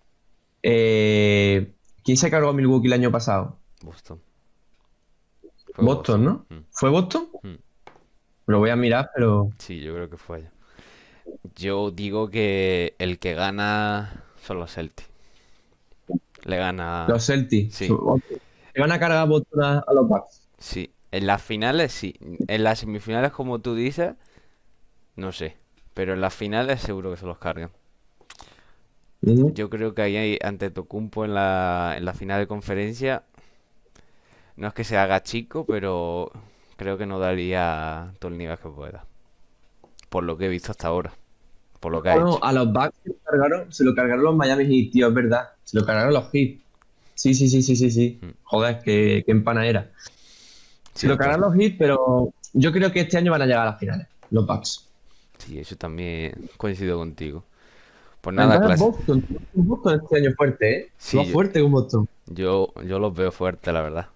eh, ¿quién se cargó a Milwaukee el año pasado? Boston. Fue Boston, Boston. ¿no? Mm, ¿Fue Boston? mm. Lo voy a mirar, pero... Sí, yo creo que fue ella. Yo digo que el que gana son los Celtics. Le gana. Los Celtics. Sí, Se van a cargar a Boston a, a los Bucks. sí. En las finales sí. En las semifinales, como tú dices, no sé. Pero en las finales seguro que se los cargan. Ujú. Yo creo que ahí hay Antetokounmpo en la, en la final de conferencia. No es que se haga chico, pero creo que no daría todo el nivel que pueda. Por lo que he visto hasta ahora. por lo que ha No, hecho. a los Bucks se lo cargaron, se lo cargaron los Miami Heat, tío, es verdad. Se lo cargaron los Heat. Sí, sí, sí, sí, sí, sí. Mm. Joder, qué, qué empana era. Se lo Cierto. cargaron los Heat, pero yo creo que este año van a llegar a las finales, los Bucks. Sí, eso también coincido contigo. Pues nada, Entonces clase. Boston, Boston este año es fuerte, ¿eh? Va Sí, yo, fuerte con Boston. yo, yo los veo fuertes, la verdad.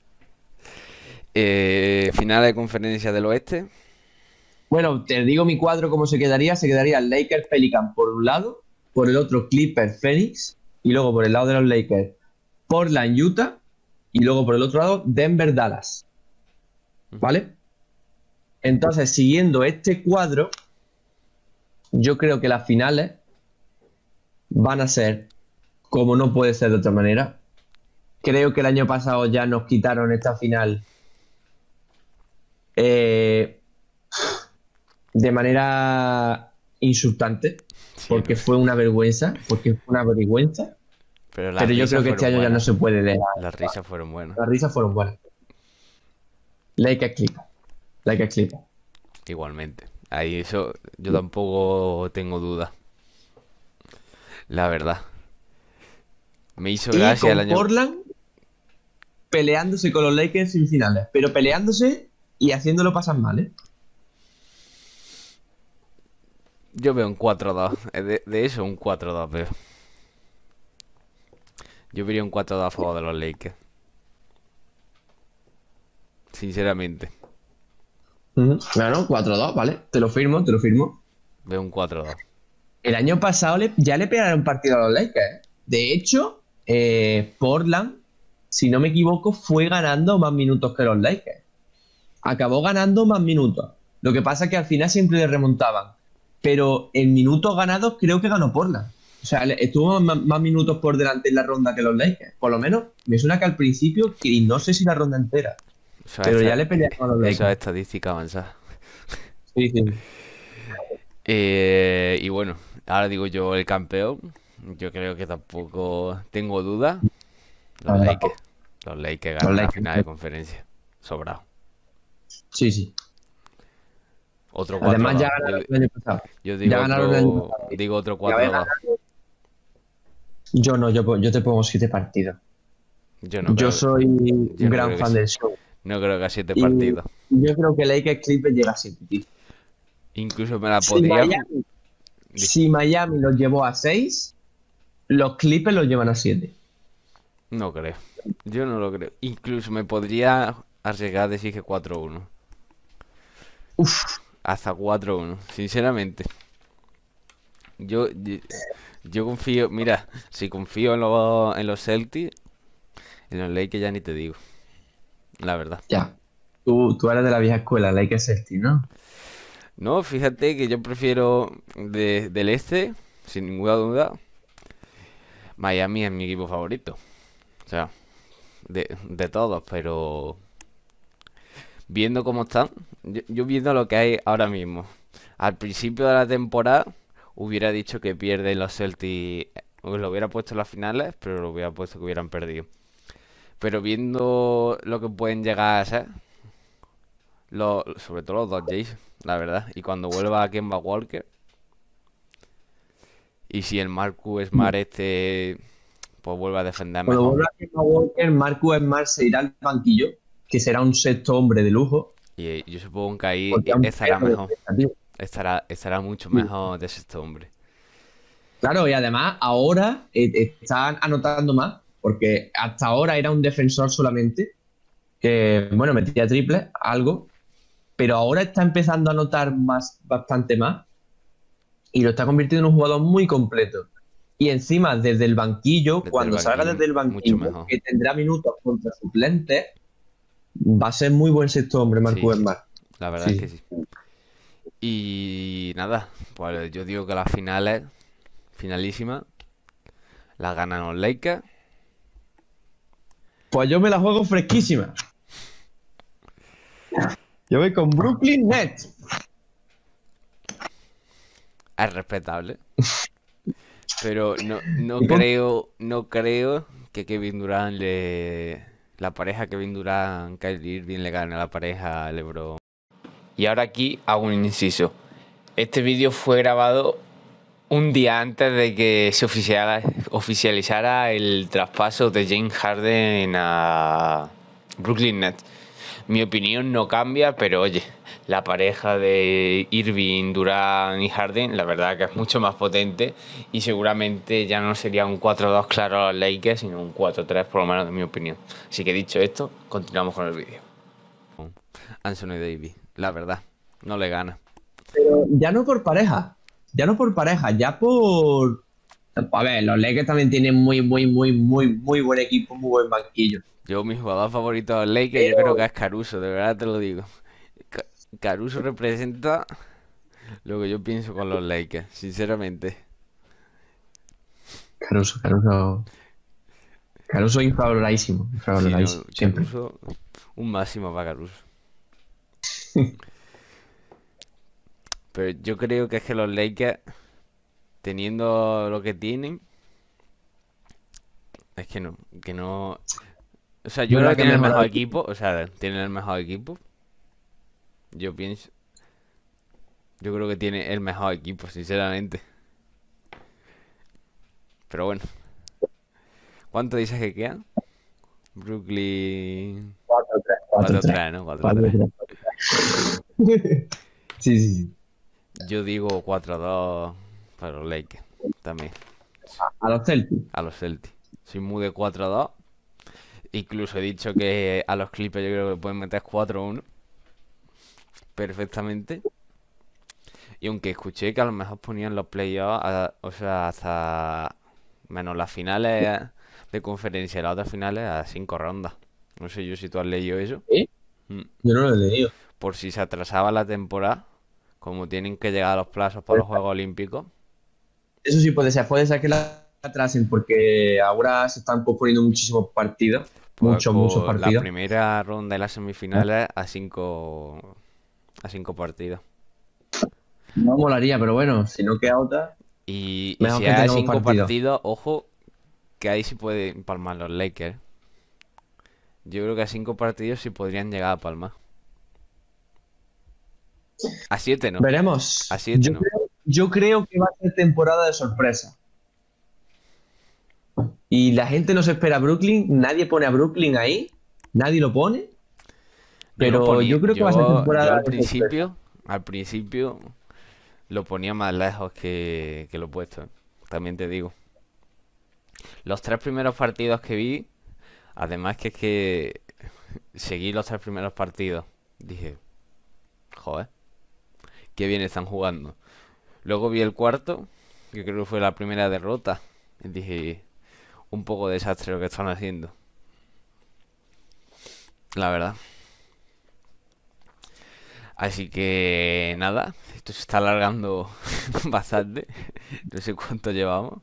Eh, final de conferencia del oeste. Bueno, te digo mi cuadro cómo se quedaría. Se quedaría Lakers Pelican por un lado, por el otro Clippers Phoenix, y luego por el lado de los Lakers Portland Utah, y luego por el otro lado Denver Dallas. ¿Vale? Entonces, siguiendo este cuadro, yo creo que las finales van a ser, como no puede ser de otra manera. Creo que el año pasado ya nos quitaron esta final eh, de manera insultante, Sí, porque fue una vergüenza, porque fue una vergüenza. pero las Pero yo creo risas que este fueron año ya no buenas. se puede dejar. Las risas fueron buenas. Las risas fueron buenas. Lakers Clippers. Lakers Clippers. Igualmente. Ahí eso yo tampoco tengo duda. La verdad. Me hizo Y gracia el con año. Portland peleándose con los Lakers en finales, pero peleándose y haciéndolo pasar mal, ¿eh? Yo veo un cuatro dos. Eh, De, de eso, un cuatro dos veo. Yo vería un cuatro dos a favor de los Lakers. Sinceramente. Ujú. Claro, cuatro dos, ¿vale? Te lo firmo, te lo firmo. Veo un cuatro dos. El año pasado le- ya le pegaron partido a los Lakers, ¿eh? De hecho, eh, Portland, si no me equivoco, fue ganando más minutos que los Lakers. Acabó ganando más minutos. Lo que pasa es que al final siempre le remontaban. Pero en minutos ganados creo que ganó Portland. O sea, le- estuvo más, más minutos por delante en la ronda que los Lakers. Por lo menos me suena que al principio, que no sé si la ronda entera, Eso es, pero ya esta- le pelearon a los eso es Lakers. estadística avanzada. Sí, sí. Eh, y bueno, ahora digo yo el campeón. Yo creo que tampoco tengo duda. Los Ah, Lakers. Los Lakers Los ganan la final de Lakers. conferencia. Sobrado. Sí, sí. Otro Además ya cuatro dos. Yo, ganaron el año pasado. yo Ya digo ganaron el año otro, pasado. digo otro Y a ver, cuatro dos. yo no, yo, po- yo te pongo siete partidos. Yo no Yo creo, soy un yo no gran creo que, fan sí- del show. no creo que a siete Y partidos. yo creo que Lakers Clippers llega a siete, tío. Incluso me la Si podría. Miami, Di- si Miami los llevó a seis, los Clippers los llevan a siete. No creo. Yo no lo creo. Incluso me podría arriesgar a decir que cuatro uno. Uf, Hasta cuatro uno. Sinceramente. Yo, yo, yo confío. Mira, si confío en los, en los Celtics, en los Lakers ya ni te digo. La verdad. ya. Tú, tú eres de la vieja escuela, Lakers Celtics, ¿no? No, fíjate que yo prefiero de- del este, sin ninguna duda. Miami es mi equipo favorito. O sea, de, de todos, pero viendo cómo están, yo, yo viendo lo que hay ahora mismo. Al principio de la temporada hubiera dicho que pierden los Celtics, pues lo hubiera puesto en las finales, pero lo hubiera puesto que hubieran perdido. Pero viendo lo que pueden llegar a ser, lo- sobre todo los dos Jays, la verdad. Y cuando vuelva a Kemba Walker, y si el Marcus Smart este pues vuelve a defender Cuando mejor. vuelva a Kemba Walker, Marcus Smart se irá al banquillo, que será un sexto hombre de lujo, Y yo supongo que ahí porque es un estará perro de mejor. defensa, tío. Estará, estará mucho Sí. mejor de este hombre. Claro, y además ahora eh, están anotando más, porque hasta ahora era un defensor solamente, que, bueno, metía triple, algo, pero ahora está empezando a anotar más, bastante más, y lo está convirtiendo en un jugador muy completo. Y encima, desde el banquillo, Desde el cuando salga banquillo, desde el mucho banquillo, mejor. que tendrá minutos contra suplentes, va a ser muy buen sexto hombre, Marcus Sí, Smart. la verdad Sí. es que sí. Y nada, pues yo digo que las finales, finalísimas, las ganan los Lakers. Pues yo me la juego fresquísima. Yo voy con Brooklyn Nets. Es respetable. Pero no, no ¿Y por- creo, no creo que Kevin Durant le. La pareja Kevin Durant, Kyrie Irving le gane a la pareja LeBron. Y ahora aquí hago un inciso. Este vídeo fue grabado un día antes de que se oficiara- oficializara el traspaso de James Harden a Brooklyn Nets. Mi opinión no cambia, pero oye, la pareja de Irving, Durant y Harden, la verdad que es mucho más potente y seguramente ya no sería un cuatro dos claro a los Lakers, sino un cuatro tres por lo menos en mi opinión. Así que dicho esto, continuamos con el vídeo. Anthony Davis, la verdad, no le gana. Pero ya no por pareja, ya no por pareja, ya por... A ver, los Lakers también tienen muy, muy, muy, muy, muy buen equipo, muy buen banquillo. Yo, mi jugador favorito de los Lakers, yo creo que es Caruso, de verdad te lo digo. Ca- Caruso representa lo que yo pienso con los Lakers, sinceramente. Caruso, Caruso... Caruso infravaloradísimo, Si infravaloradísimo, no, siempre. Caruso, un máximo para Caruso. Pero yo creo que es que los Lakers, teniendo lo que tienen, es que no, que no... O sea, yo Yo creo la que que tienen el mejor... mejor equipo, o sea, tienen el mejor equipo. Yo pienso, yo creo que tiene el mejor equipo, sinceramente. Pero bueno, ¿cuánto dices que quedan? Brooklyn cuatro tres, cuatro cuatro tres. tres, ¿no? cuatro cuatro tres. tres. Sí, sí, sí. Yo digo cuatro dos para los Lakers también, A los Celtics. a los Celtics. Soy muy de cuatro dos. Incluso he dicho que a los Clippers yo creo que pueden meter cuatro uno perfectamente. Y aunque escuché que a lo mejor ponían los playoffs, a- o sea, hasta menos las finales de conferencia y las otras finales a cinco rondas. No sé yo si tú has leído eso. ¿Sí? Mm. Yo no lo he leído. Por si se atrasaba la temporada, como tienen que llegar a los plazos para los Juegos Olímpicos, Eso sí puede ser. Puede ser que la atrasen porque ahora se están posponiendo muchísimos partidos. pues Muchos, muchos con la partidos. primera ronda y las semifinales a cinco a cinco partidos. No molaría, pero bueno, si no queda otra, Y, y mejor si que hay tengamos cinco partidos. partidos, ojo, que ahí sí pueden palmar los Lakers. Yo creo que a cinco partidos sí podrían llegar a palmar. A siete no. Veremos. A siete Yo no. creo, yo creo que va a ser temporada de sorpresa. Y la gente no se espera a Brooklyn, nadie pone a Brooklyn ahí, nadie lo pone, Yo lo pero ponía, yo creo que va a ser yo, yo temporada al de sorpresa. principio, al principio lo ponía más lejos que, que lo opuesto. También te digo. Los tres primeros partidos que vi, además que es que seguí los tres primeros partidos. Dije, joder, qué bien están jugando. Luego vi el cuarto, que creo que fue la primera derrota. Y dije, un poco desastre lo que están haciendo. La verdad. Así que nada, esto se está alargando bastante. No sé cuánto llevamos.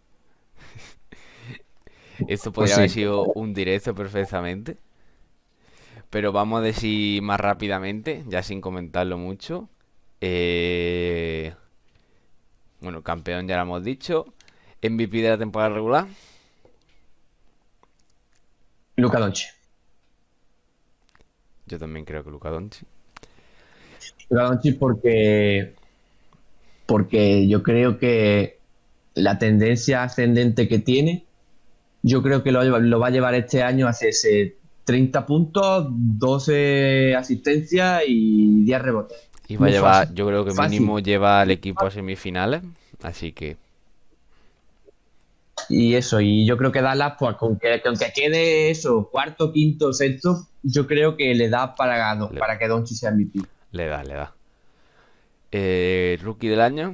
Esto Pues podría haber sí. sido un directo perfectamente. Pero vamos a decir más rápidamente, ya sin comentarlo mucho. Eh, Bueno, campeón ya lo hemos dicho. M V P de la temporada regular. Luka Doncic. Yo también creo que Luka Doncic. Luka Doncic porque, porque yo creo que la tendencia ascendente que tiene, yo creo que lo, lo va a llevar este año a hacerse treinta puntos, doce asistencias y diez rebotes. Y va a Muy fácil. llevar, yo creo que Fácil. mínimo lleva al equipo a semifinales. Así que Y eso, y yo creo que Dallas, pues con que, con que quede eso, cuarto, quinto, sexto, yo creo que le da para, le, para que Doncic sea M V P. le da, le da. Eh, rookie del año.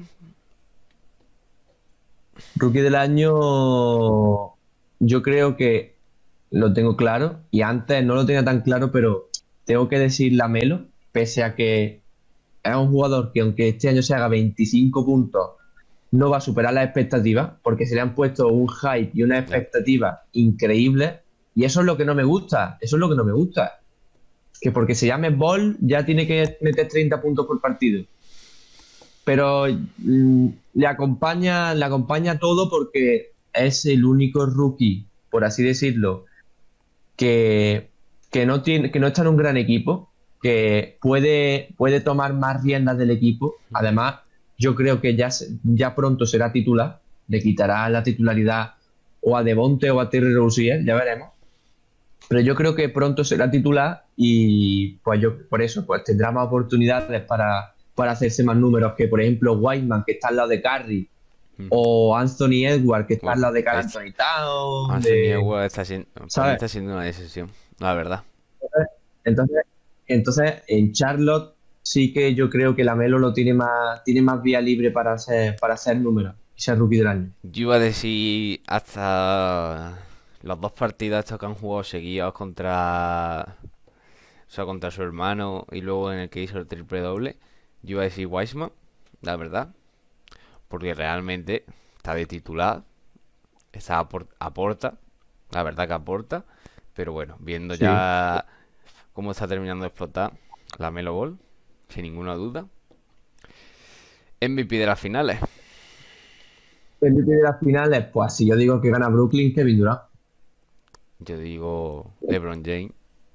Rookie del año, yo creo que lo tengo claro, y antes no lo tenía tan claro, pero tengo que decir Lamelo, pese a que es un jugador que aunque este año se haga veinticinco puntos, no va a superar las expectativas, porque se le han puesto un hype y una Ya. expectativa increíble, y eso es lo que no me gusta, eso es lo que no me gusta, que porque se llame Ball ya tiene que meter treinta puntos por partido. Pero mm, le acompaña, le acompaña todo porque es el único rookie, por así decirlo, que, que no tiene, que no está en un gran equipo, que puede, puede tomar más riendas del equipo. Además, yo creo que ya, se- ya pronto será titular, le quitará la titularidad o a Devonte o a Terry Rozier, ya veremos. Pero yo creo que pronto será titular y pues yo por eso pues tendrá más oportunidades para, para hacerse más números que, por ejemplo, Whiteman, que está al lado de Curry, Ujú. o Anthony Edwards, que está al Bueno, lado de Karl es- Anthony Towns, Anthony de, Edwards está siendo, para mí ¿sabes? está siendo una decisión, la verdad. Entonces, entonces, en Charlotte sí que yo creo que Lamelo lo tiene más, tiene más vía libre para hacer, para hacer números y ser rookie del año. Yo iba a decir hasta los dos partidos estos que han jugado seguidos contra, o sea, contra su hermano y luego en el que hizo el triple doble, yo iba a decir Wiseman, la verdad, porque realmente está de titular, está apor- aporta, la verdad que aporta, pero bueno, viendo Sí. ya cómo está terminando de explotar la Melo Ball, sin ninguna duda. M V P de las finales, El M V P de las finales, pues si yo digo que gana Brooklyn, Kevin Durant. yo digo LeBron James,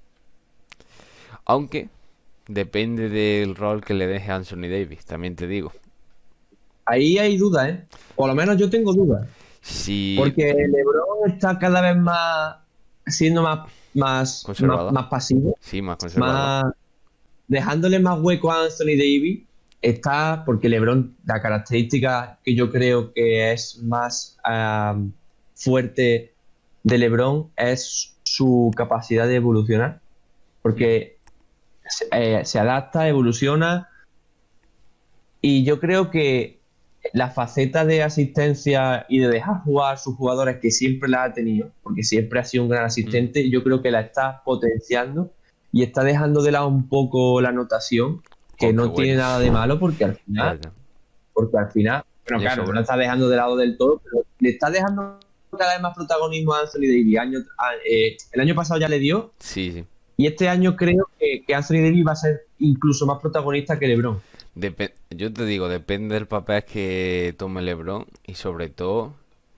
aunque depende del rol que le deje Anthony Davis, también te digo. Ahí hay dudas, ¿eh? Por lo menos yo tengo dudas. Si Porque LeBron está cada vez más siendo más, más, más, conservador, más pasivo, sí, más conservador. más dejándole más hueco a Anthony Davis. Está porque LeBron, la característica que yo creo que es más um, fuerte de LeBron es su capacidad de evolucionar. Ujú. Porque se, eh, se adapta, evoluciona. Y yo creo que la faceta de asistencia y de dejar jugar a sus jugadores, que siempre la ha tenido, porque siempre ha sido un gran Ujú. asistente, yo creo que la está potenciando y está dejando de lado un poco la anotación, que Oh, qué no tiene bueno. nada de malo, porque al Ya, final, ya. porque al final, bueno, Le claro, no sobra. la está dejando de lado del todo, pero le está dejando cada vez más protagonismo a Anthony Davis. Año, a- eh, el año pasado ya le dio, Sí, sí. y este año creo que, que Anthony Davis va a ser incluso más protagonista que LeBron. Depe- Yo te digo, depende del papel que tome LeBron y sobre todo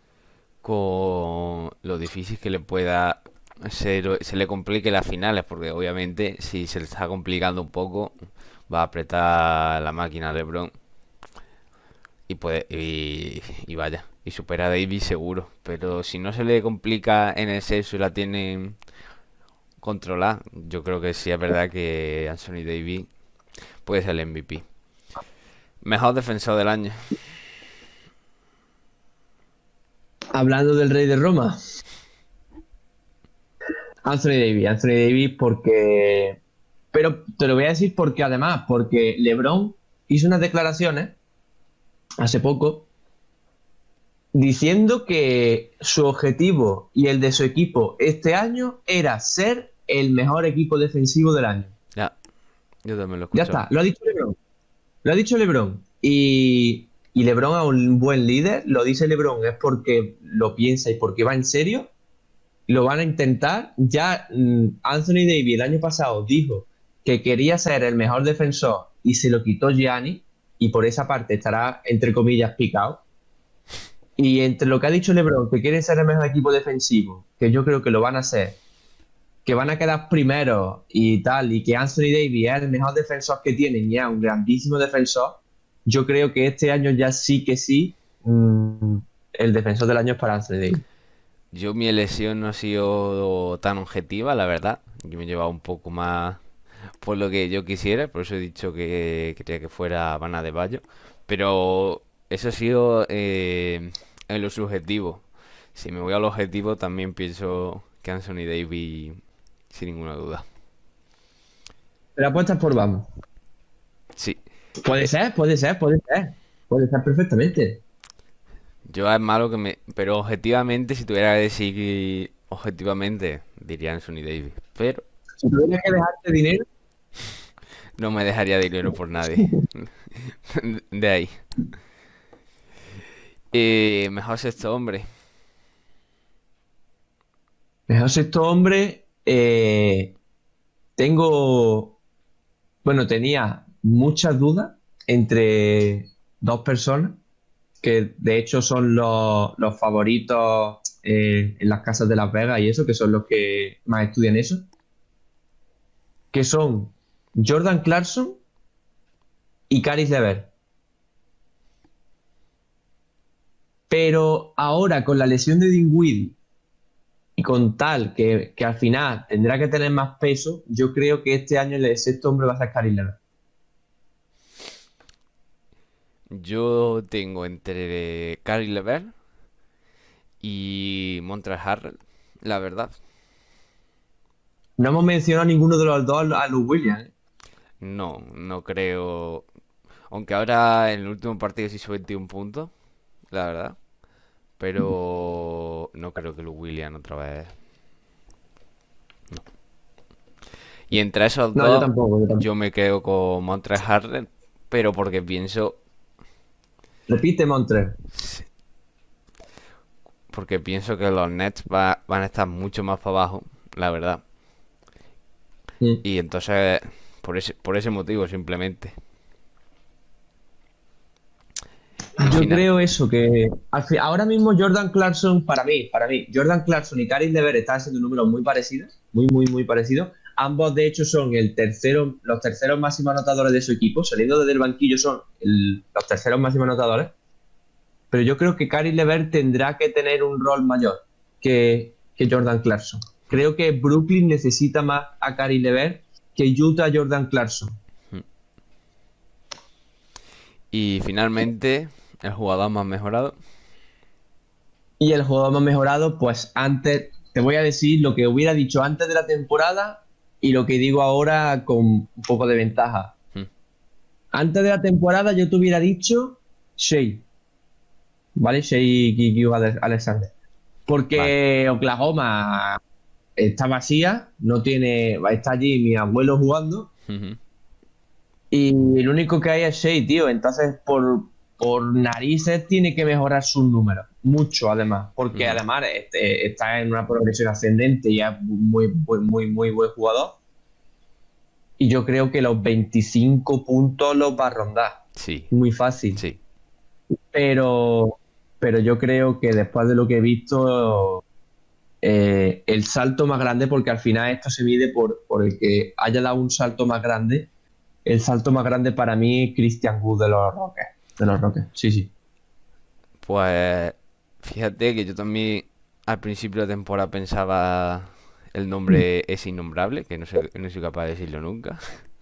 con lo difícil que le pueda ser, se le complique las finales, porque obviamente si se le está complicando un poco, va a apretar la máquina LeBron y puede y, y vaya, y supera a Davis seguro, pero si no se le complica en exceso y la tienen controlada, yo creo que sí es verdad que Anthony Davis puede ser el M V P. Mejor defensor del año. Hablando del Rey de Roma. Anthony Davis, Anthony Davis porque... Pero te lo voy a decir porque además, porque LeBron hizo unas declaraciones hace poco diciendo que su objetivo y el de su equipo este año era ser el mejor equipo defensivo del año. Ya, yo también lo he Ya escuchado. está, lo ha dicho LeBron. Lo ha dicho LeBron. Y, y LeBron es un buen líder, lo dice LeBron es porque lo piensa y porque va en serio. Lo van a intentar. Ya mm, Anthony Davis el año pasado dijo que quería ser el mejor defensor y se lo quitó Gianni y por esa parte estará, entre comillas, picado. Y entre lo que ha dicho LeBron, que quieren ser el mejor equipo defensivo, que yo creo que lo van a hacer, que van a quedar primeros y tal, y que Anthony Davis es el mejor defensor que tienen y es un grandísimo defensor, yo creo que este año ya sí que sí, mm, el defensor del año es para Anthony Davis. Yo mi elección no ha sido tan objetiva, la verdad. Yo me he llevado un poco más por lo que yo quisiera, por eso he dicho que quería que fuera Van de Bayo. Pero eso ha sido eh, en lo subjetivo. Si me voy al objetivo, también pienso que Anthony Davis, sin ninguna duda. Pero apuestas por vamos. Sí, Puede eh, ser, puede ser, puede ser. Puede ser perfectamente. yo es malo que me... Pero objetivamente, si tuviera que decir objetivamente, diría Anthony Davis. Pero Si tuvieras que dejarte dinero, no me dejaría dinero por nadie. De ahí. Eh, mejor sexto hombre. mejor sexto hombre, eh, tengo, bueno, tenía muchas dudas entre dos personas que de hecho son los, los favoritos eh, en las casas de Las Vegas y eso, que son los que más estudian eso, que son Jordan Clarkson y Caris LeVert. Pero ahora con la lesión de Dinwiddie y con tal que, que al final tendrá que tener más peso, yo creo que este año el sexto hombre va a ser Caris LeVert. Yo tengo entre Caris LeVert y Montrezl Harrell, la verdad. No hemos mencionado a ninguno de los dos a Lou Williams, ¿eh? No, no creo. Aunque ahora en el último partido se hizo veintiún puntos, la verdad. Pero no creo que Luke Williams otra vez. Y entre esos No, yo dos, tampoco, yo tampoco. yo me quedo con Montrezl Harrell, pero porque pienso, Repite, Montre. porque pienso que los Nets va- van a estar mucho más para abajo, la verdad. Mm. Y entonces, por ese, por ese motivo simplemente. Al Yo final, creo eso, que al fi- ahora mismo Jordan Clarkson, para mí, para mí, Jordan Clarkson y Caris LeVert están haciendo números muy parecidos, muy, muy, muy parecidos. Ambos, de hecho, son el tercero, los terceros máximos anotadores de su equipo. Saliendo desde el banquillo son el- los terceros máximos anotadores. Pero yo creo que Caris LeVert tendrá que tener un rol mayor que, que Jordan Clarkson. Creo que Brooklyn necesita más a Caris LeVert que Utah a Jordan Clarkson. y finalmente, el jugador más mejorado. Y el jugador más mejorado, pues antes, te voy a decir lo que hubiera dicho antes de la temporada y lo que digo ahora con un poco de ventaja. Hmm. Antes de la temporada yo te hubiera dicho Shea, ¿vale? Shea Gilgeous Alexander. Porque Oklahoma está vacía, no tiene, está allí mi abuelo jugando Ujú. y el único que hay es Shea, tío. Entonces, por, por narices tiene que mejorar sus números. Mucho, además. Porque Ujú. además este, está en una progresión ascendente y es muy, muy, muy, muy buen jugador. Y yo creo que los veinticinco puntos los va a rondar. Sí, Muy fácil. sí. Pero, pero yo creo que después de lo que he visto, eh, el salto más grande, porque al final esto se mide por, por el que haya dado un salto más grande. El salto más grande para mí es Christian Wood de los Rockets. De los Rockets, sí, sí. Pues fíjate que yo también al principio de temporada pensaba el nombre es innombrable, que no sé, no soy capaz de decirlo nunca.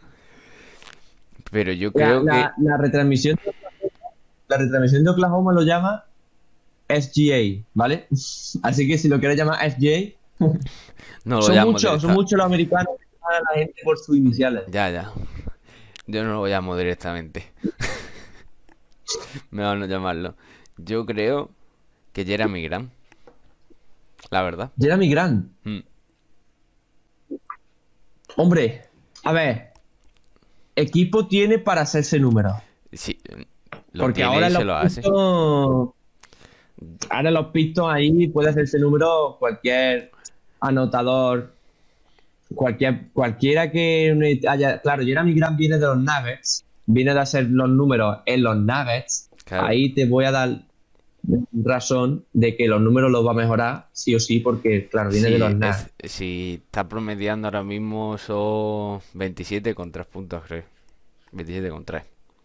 Pero yo La, creo que la, la retransmisión, la retransmisión de Oklahoma lo llama S G A, ¿vale? Así que si lo quieres llamar S G A, no lo son llamo muchos, son directa. muchos los americanos que llaman a la gente por sus iniciales. Ya, ya. Yo no lo llamo directamente. Mejor no llamarlo. Yo creo que Jeremy Grant, la verdad. Jeremy Grant, Mm, hombre, a ver, equipo tiene para hacerse números. Sí, lo Porque tiene ahora y en se los lo hace. Pistons, ahora en los Pistons ahí puede hacerse número cualquier anotador, cualquier, cualquiera que haya. Claro, Jeremy Grant viene de los Nuggets, viene de hacer los números en los Nuggets. Claro. Ahí te voy a dar razón de que los números los va a mejorar, sí o sí, porque, claro, viene de Sí, los es- Nuggets. si está promediando ahora mismo son veintisiete con tres puntos, creo. veintisiete con tres.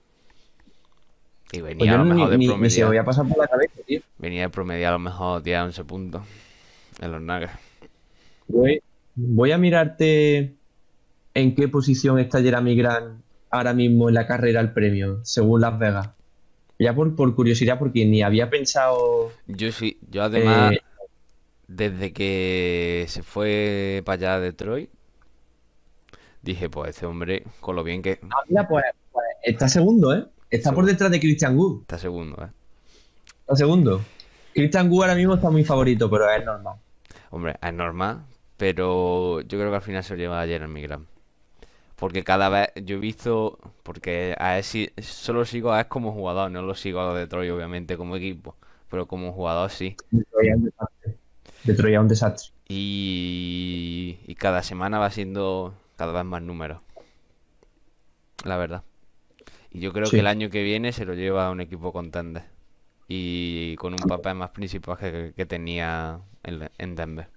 Y Pues venía yo a lo no, ni, mejor de ni, ni se me voy promediar. a pasar por la cabeza, tío. Venía de promediar a lo mejor diez once puntos en los Nuggets. Voy, voy a mirarte en qué posición está Jeremy Grant ahora mismo en la carrera al premio, según Las Vegas. Ya por, por curiosidad, porque ni había pensado. Yo sí, yo además, eh, desde que se fue para allá a Detroit, dije, pues este hombre, con lo bien que ah, mira, pues, pues está segundo, ¿eh? Está por Segu- detrás de Christian Wood. está segundo, ¿eh? Está segundo. Christian Wood ahora mismo está muy favorito, pero es normal. Hombre, es normal, pero yo creo que al final se lo lleva a Jeremy Grant. Porque cada vez yo he visto, porque a él sí, solo sigo a él como jugador, no lo sigo a los Detroit obviamente como equipo, pero como jugador sí. Detroit es un desastre. Detroit es un desastre. Y, y cada semana va siendo cada vez más números, la verdad. Y yo creo que el Sí. año que viene se lo lleva a un equipo contender y con un papel más principal que, que tenía en, en Denver.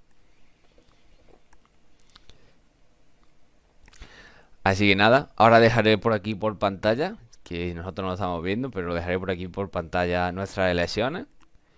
Así que nada, ahora dejaré por aquí por pantalla, que nosotros no lo estamos viendo, pero lo dejaré por aquí por pantalla nuestras elecciones.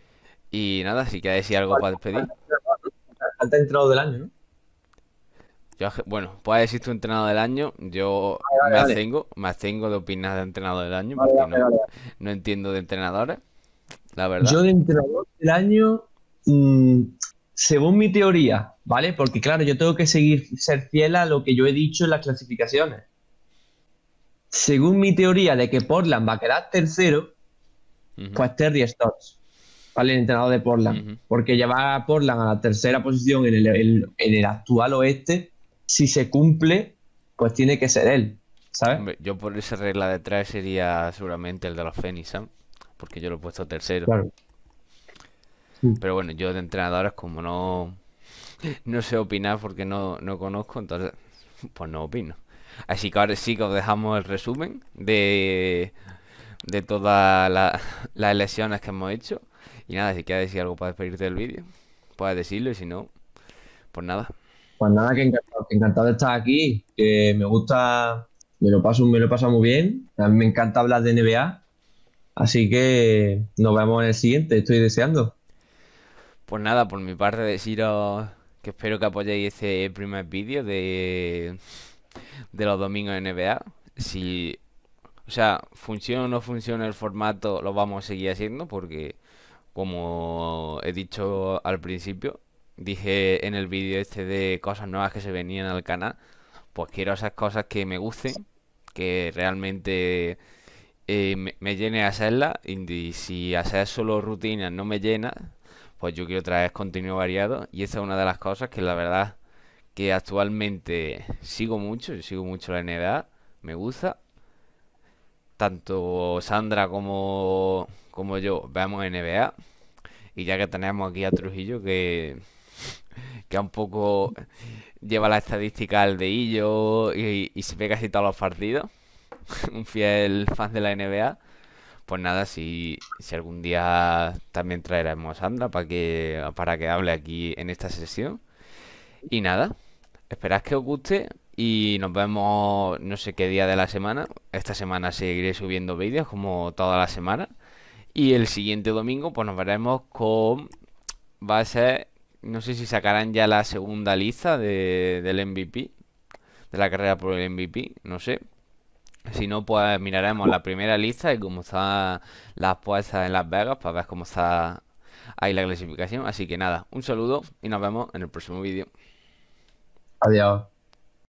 Y nada, si quieres decir algo para despedir. Falta entrenador del año, ¿no? Yo, bueno, puedes decir tu entrenador del año. Yo me Vale, vale, abstengo, me abstengo de opinar de entrenador del año vale, porque vale, no, vale. no entiendo de entrenadores, la verdad. Yo de entrenador del año, mm, según mi teoría, ¿vale? Porque claro, yo tengo que seguir ser fiel a lo que yo he dicho en las clasificaciones. Según mi teoría de que Portland va a quedar tercero, Ujú, pues Terry Stotts, ¿vale? El entrenador de Portland. ujú. Porque llevar a Portland a la tercera posición en el, el- en el actual oeste, si se cumple, pues tiene que ser él, ¿sabes? Hombre, yo por esa regla de tres sería seguramente el de los Phoenix, ¿sabes? Porque yo lo he puesto tercero. Claro. Mm. Pero bueno, yo de entrenadores como no, no sé opinar porque no, no conozco, entonces pues no opino. Así que ahora sí que os dejamos el resumen de, de todas la- las elecciones que hemos hecho. Y nada, si quieres decir algo para despedirte del vídeo, puedes decirlo y si no, pues nada. Pues nada, que encantado, que encantado de estar aquí, que me gusta, me lo paso, me lo he pasado muy bien. A mí me encanta hablar de N B A, así que nos vemos en el siguiente, estoy deseando. Pues nada, por mi parte deciros que espero que apoyéis este primer vídeo de, de los domingos de N B A. Si, o sea, funciona o no funciona el formato, lo vamos a seguir haciendo porque, como he dicho al principio, dije en el vídeo este de cosas nuevas que se venían al canal, pues quiero esas cosas que me gusten, que realmente eh, me, me llene hacerlas y si hacer solo rutinas no me llena, pues yo quiero traer contenido variado y esa es una de las cosas que la verdad que actualmente sigo mucho, yo sigo mucho la N B A, me gusta, tanto Sandra como, como yo vemos N B A y ya que tenemos aquí a Trujillo que, que un poco lleva la estadística al dedillo y, y se ve casi todos los partidos, un fiel fan de la N B A. Pues nada, si, si algún día también traeremos a Sandra para que, para que hable aquí en esta sesión. Y nada, esperad que os guste y nos vemos no sé qué día de la semana. Esta semana seguiré subiendo vídeos como toda la semana. Y el siguiente domingo pues nos veremos con... Va a ser... No sé si sacarán ya la segunda lista de, del M V P, de la carrera por el M V P, no sé. Si no, pues miraremos la primera lista y cómo están las puestas en Las Vegas para ver cómo está ahí la clasificación. Así que nada, un saludo y nos vemos en el próximo vídeo. Adiós.